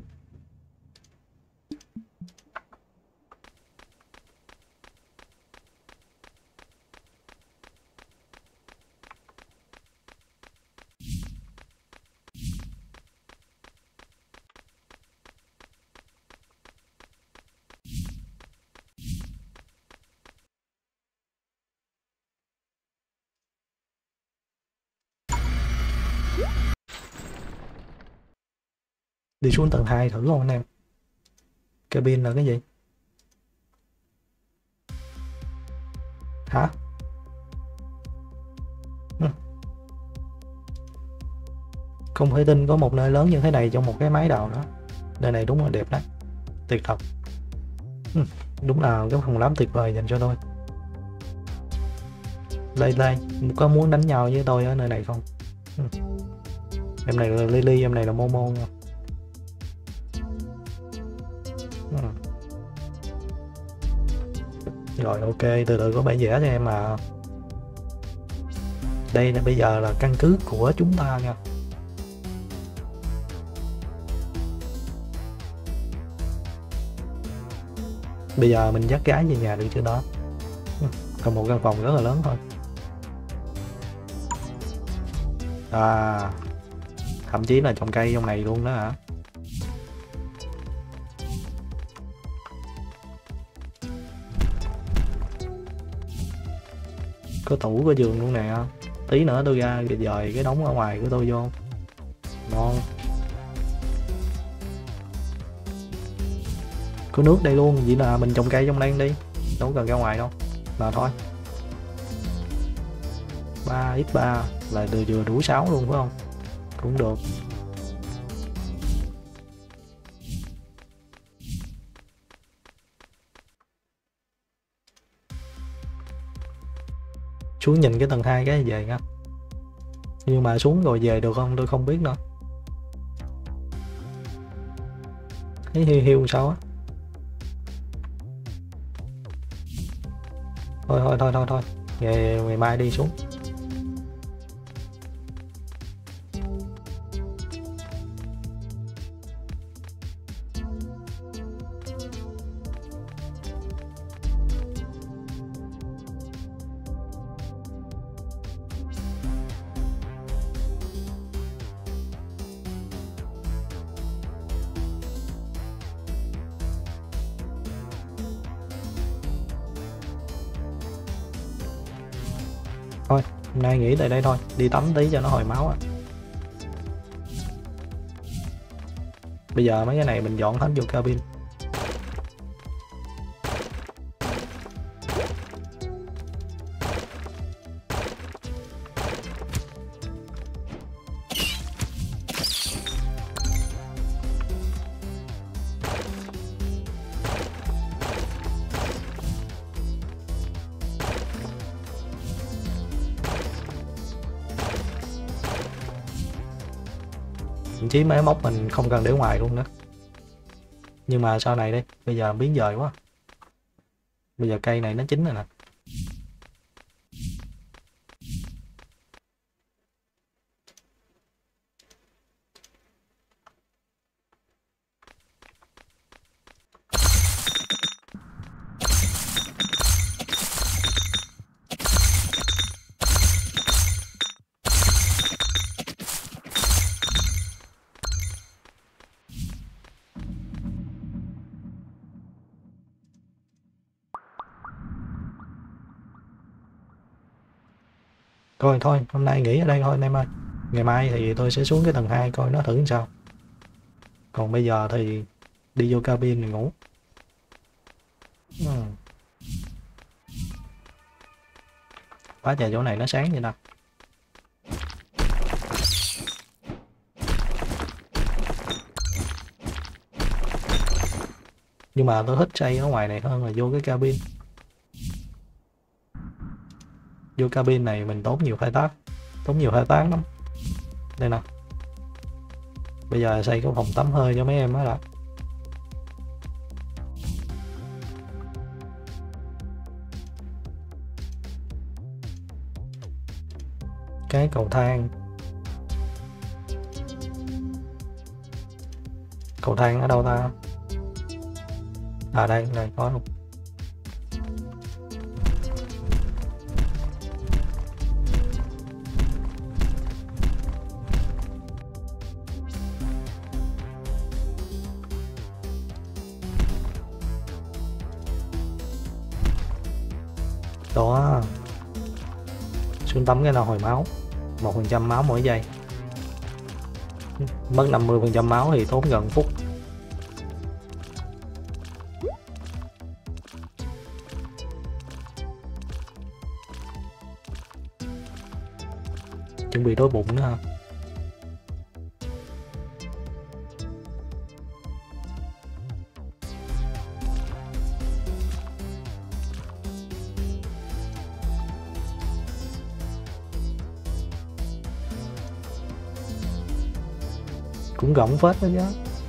Đi xuống tầng 2 thử không anh em? Cabin là cái gì? Hả? Không thể tin có một nơi lớn như thế này trong một cái máy đầu đó. Nơi này đúng là đẹp đấy. Tuyệt thật. Đúng là cái phòng lắm tuyệt vời dành cho tôi. Đây, có muốn đánh nhau với tôi ở nơi này không? Em này là Lily, em này là Momo nha. Rồi ok, từ từ có bản vẽ cho em mà. Đây là bây giờ là căn cứ của chúng ta nha. Bây giờ mình dắt gái về nhà được chưa đó? Còn một căn phòng rất là lớn thôi. À, thậm chí là trồng cây trong này luôn đó hả? Có tủ có giường luôn nè. Tí nữa tôi ra dời cái đống ở ngoài của tôi vô. Ngon. Có nước đây luôn, vậy là mình trồng cây trong đây đi, đâu cần ra ngoài đâu. Mà thôi, 3x3 là vừa đủ 6 luôn phải không? Cũng được. Xuống nhìn cái tầng 2 cái về nha. Nhưng mà xuống rồi về được không tôi không biết nữa. Thấy hiu hiu sao á. Thôi ngày mai đi xuống. Thôi hôm nay nghỉ tại đây thôi, đi tắm tí cho nó hồi máu á. Bây giờ mấy cái này mình dọn hết vô cabin. Thậm chí máy móc mình không cần để ngoài luôn nữa. Nhưng mà sau này đi, bây giờ biến dời quá. Bây giờ cây này nó chín rồi nè. Rồi thôi, hôm nay nghỉ ở đây thôi anh em ơi. Ngày mai thì tôi sẽ xuống cái tầng 2 coi nó thử làm sao. Còn bây giờ thì đi vô cabin để ngủ. Quá trời chỗ này nó sáng vậy nè. Nhưng mà tôi thích xây ở ngoài này hơn là vô cái cabin. Vô cabin này mình tốn nhiều khai tác lắm. Đây nè. Bây giờ xây cái phòng tắm hơi cho mấy em đó đã. Cái cầu thang. Cầu thang ở đâu ta? À đây có luôn. Đó. Xuống tắm cái nào hồi máu. 1% máu mỗi giây. Mất 50% máu thì tốn gần phút. Chuẩn bị đói bụng nữa ha. Cũng rộng phết đó chứ.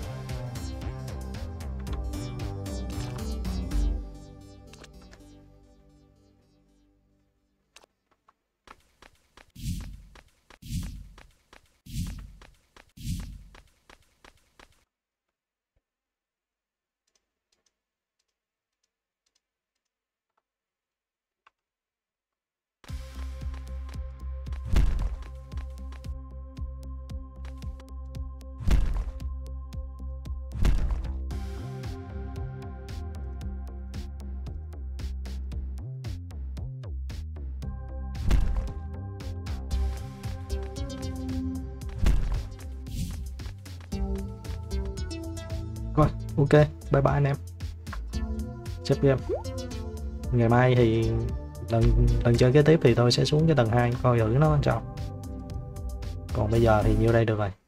Rồi, ok, bye bye anh em. Chép game. Ngày mai thì lần chơi kế tiếp thì tôi sẽ xuống cái tầng 2 coi thử nó làm sao. Còn bây giờ thì nhiêu đây được rồi.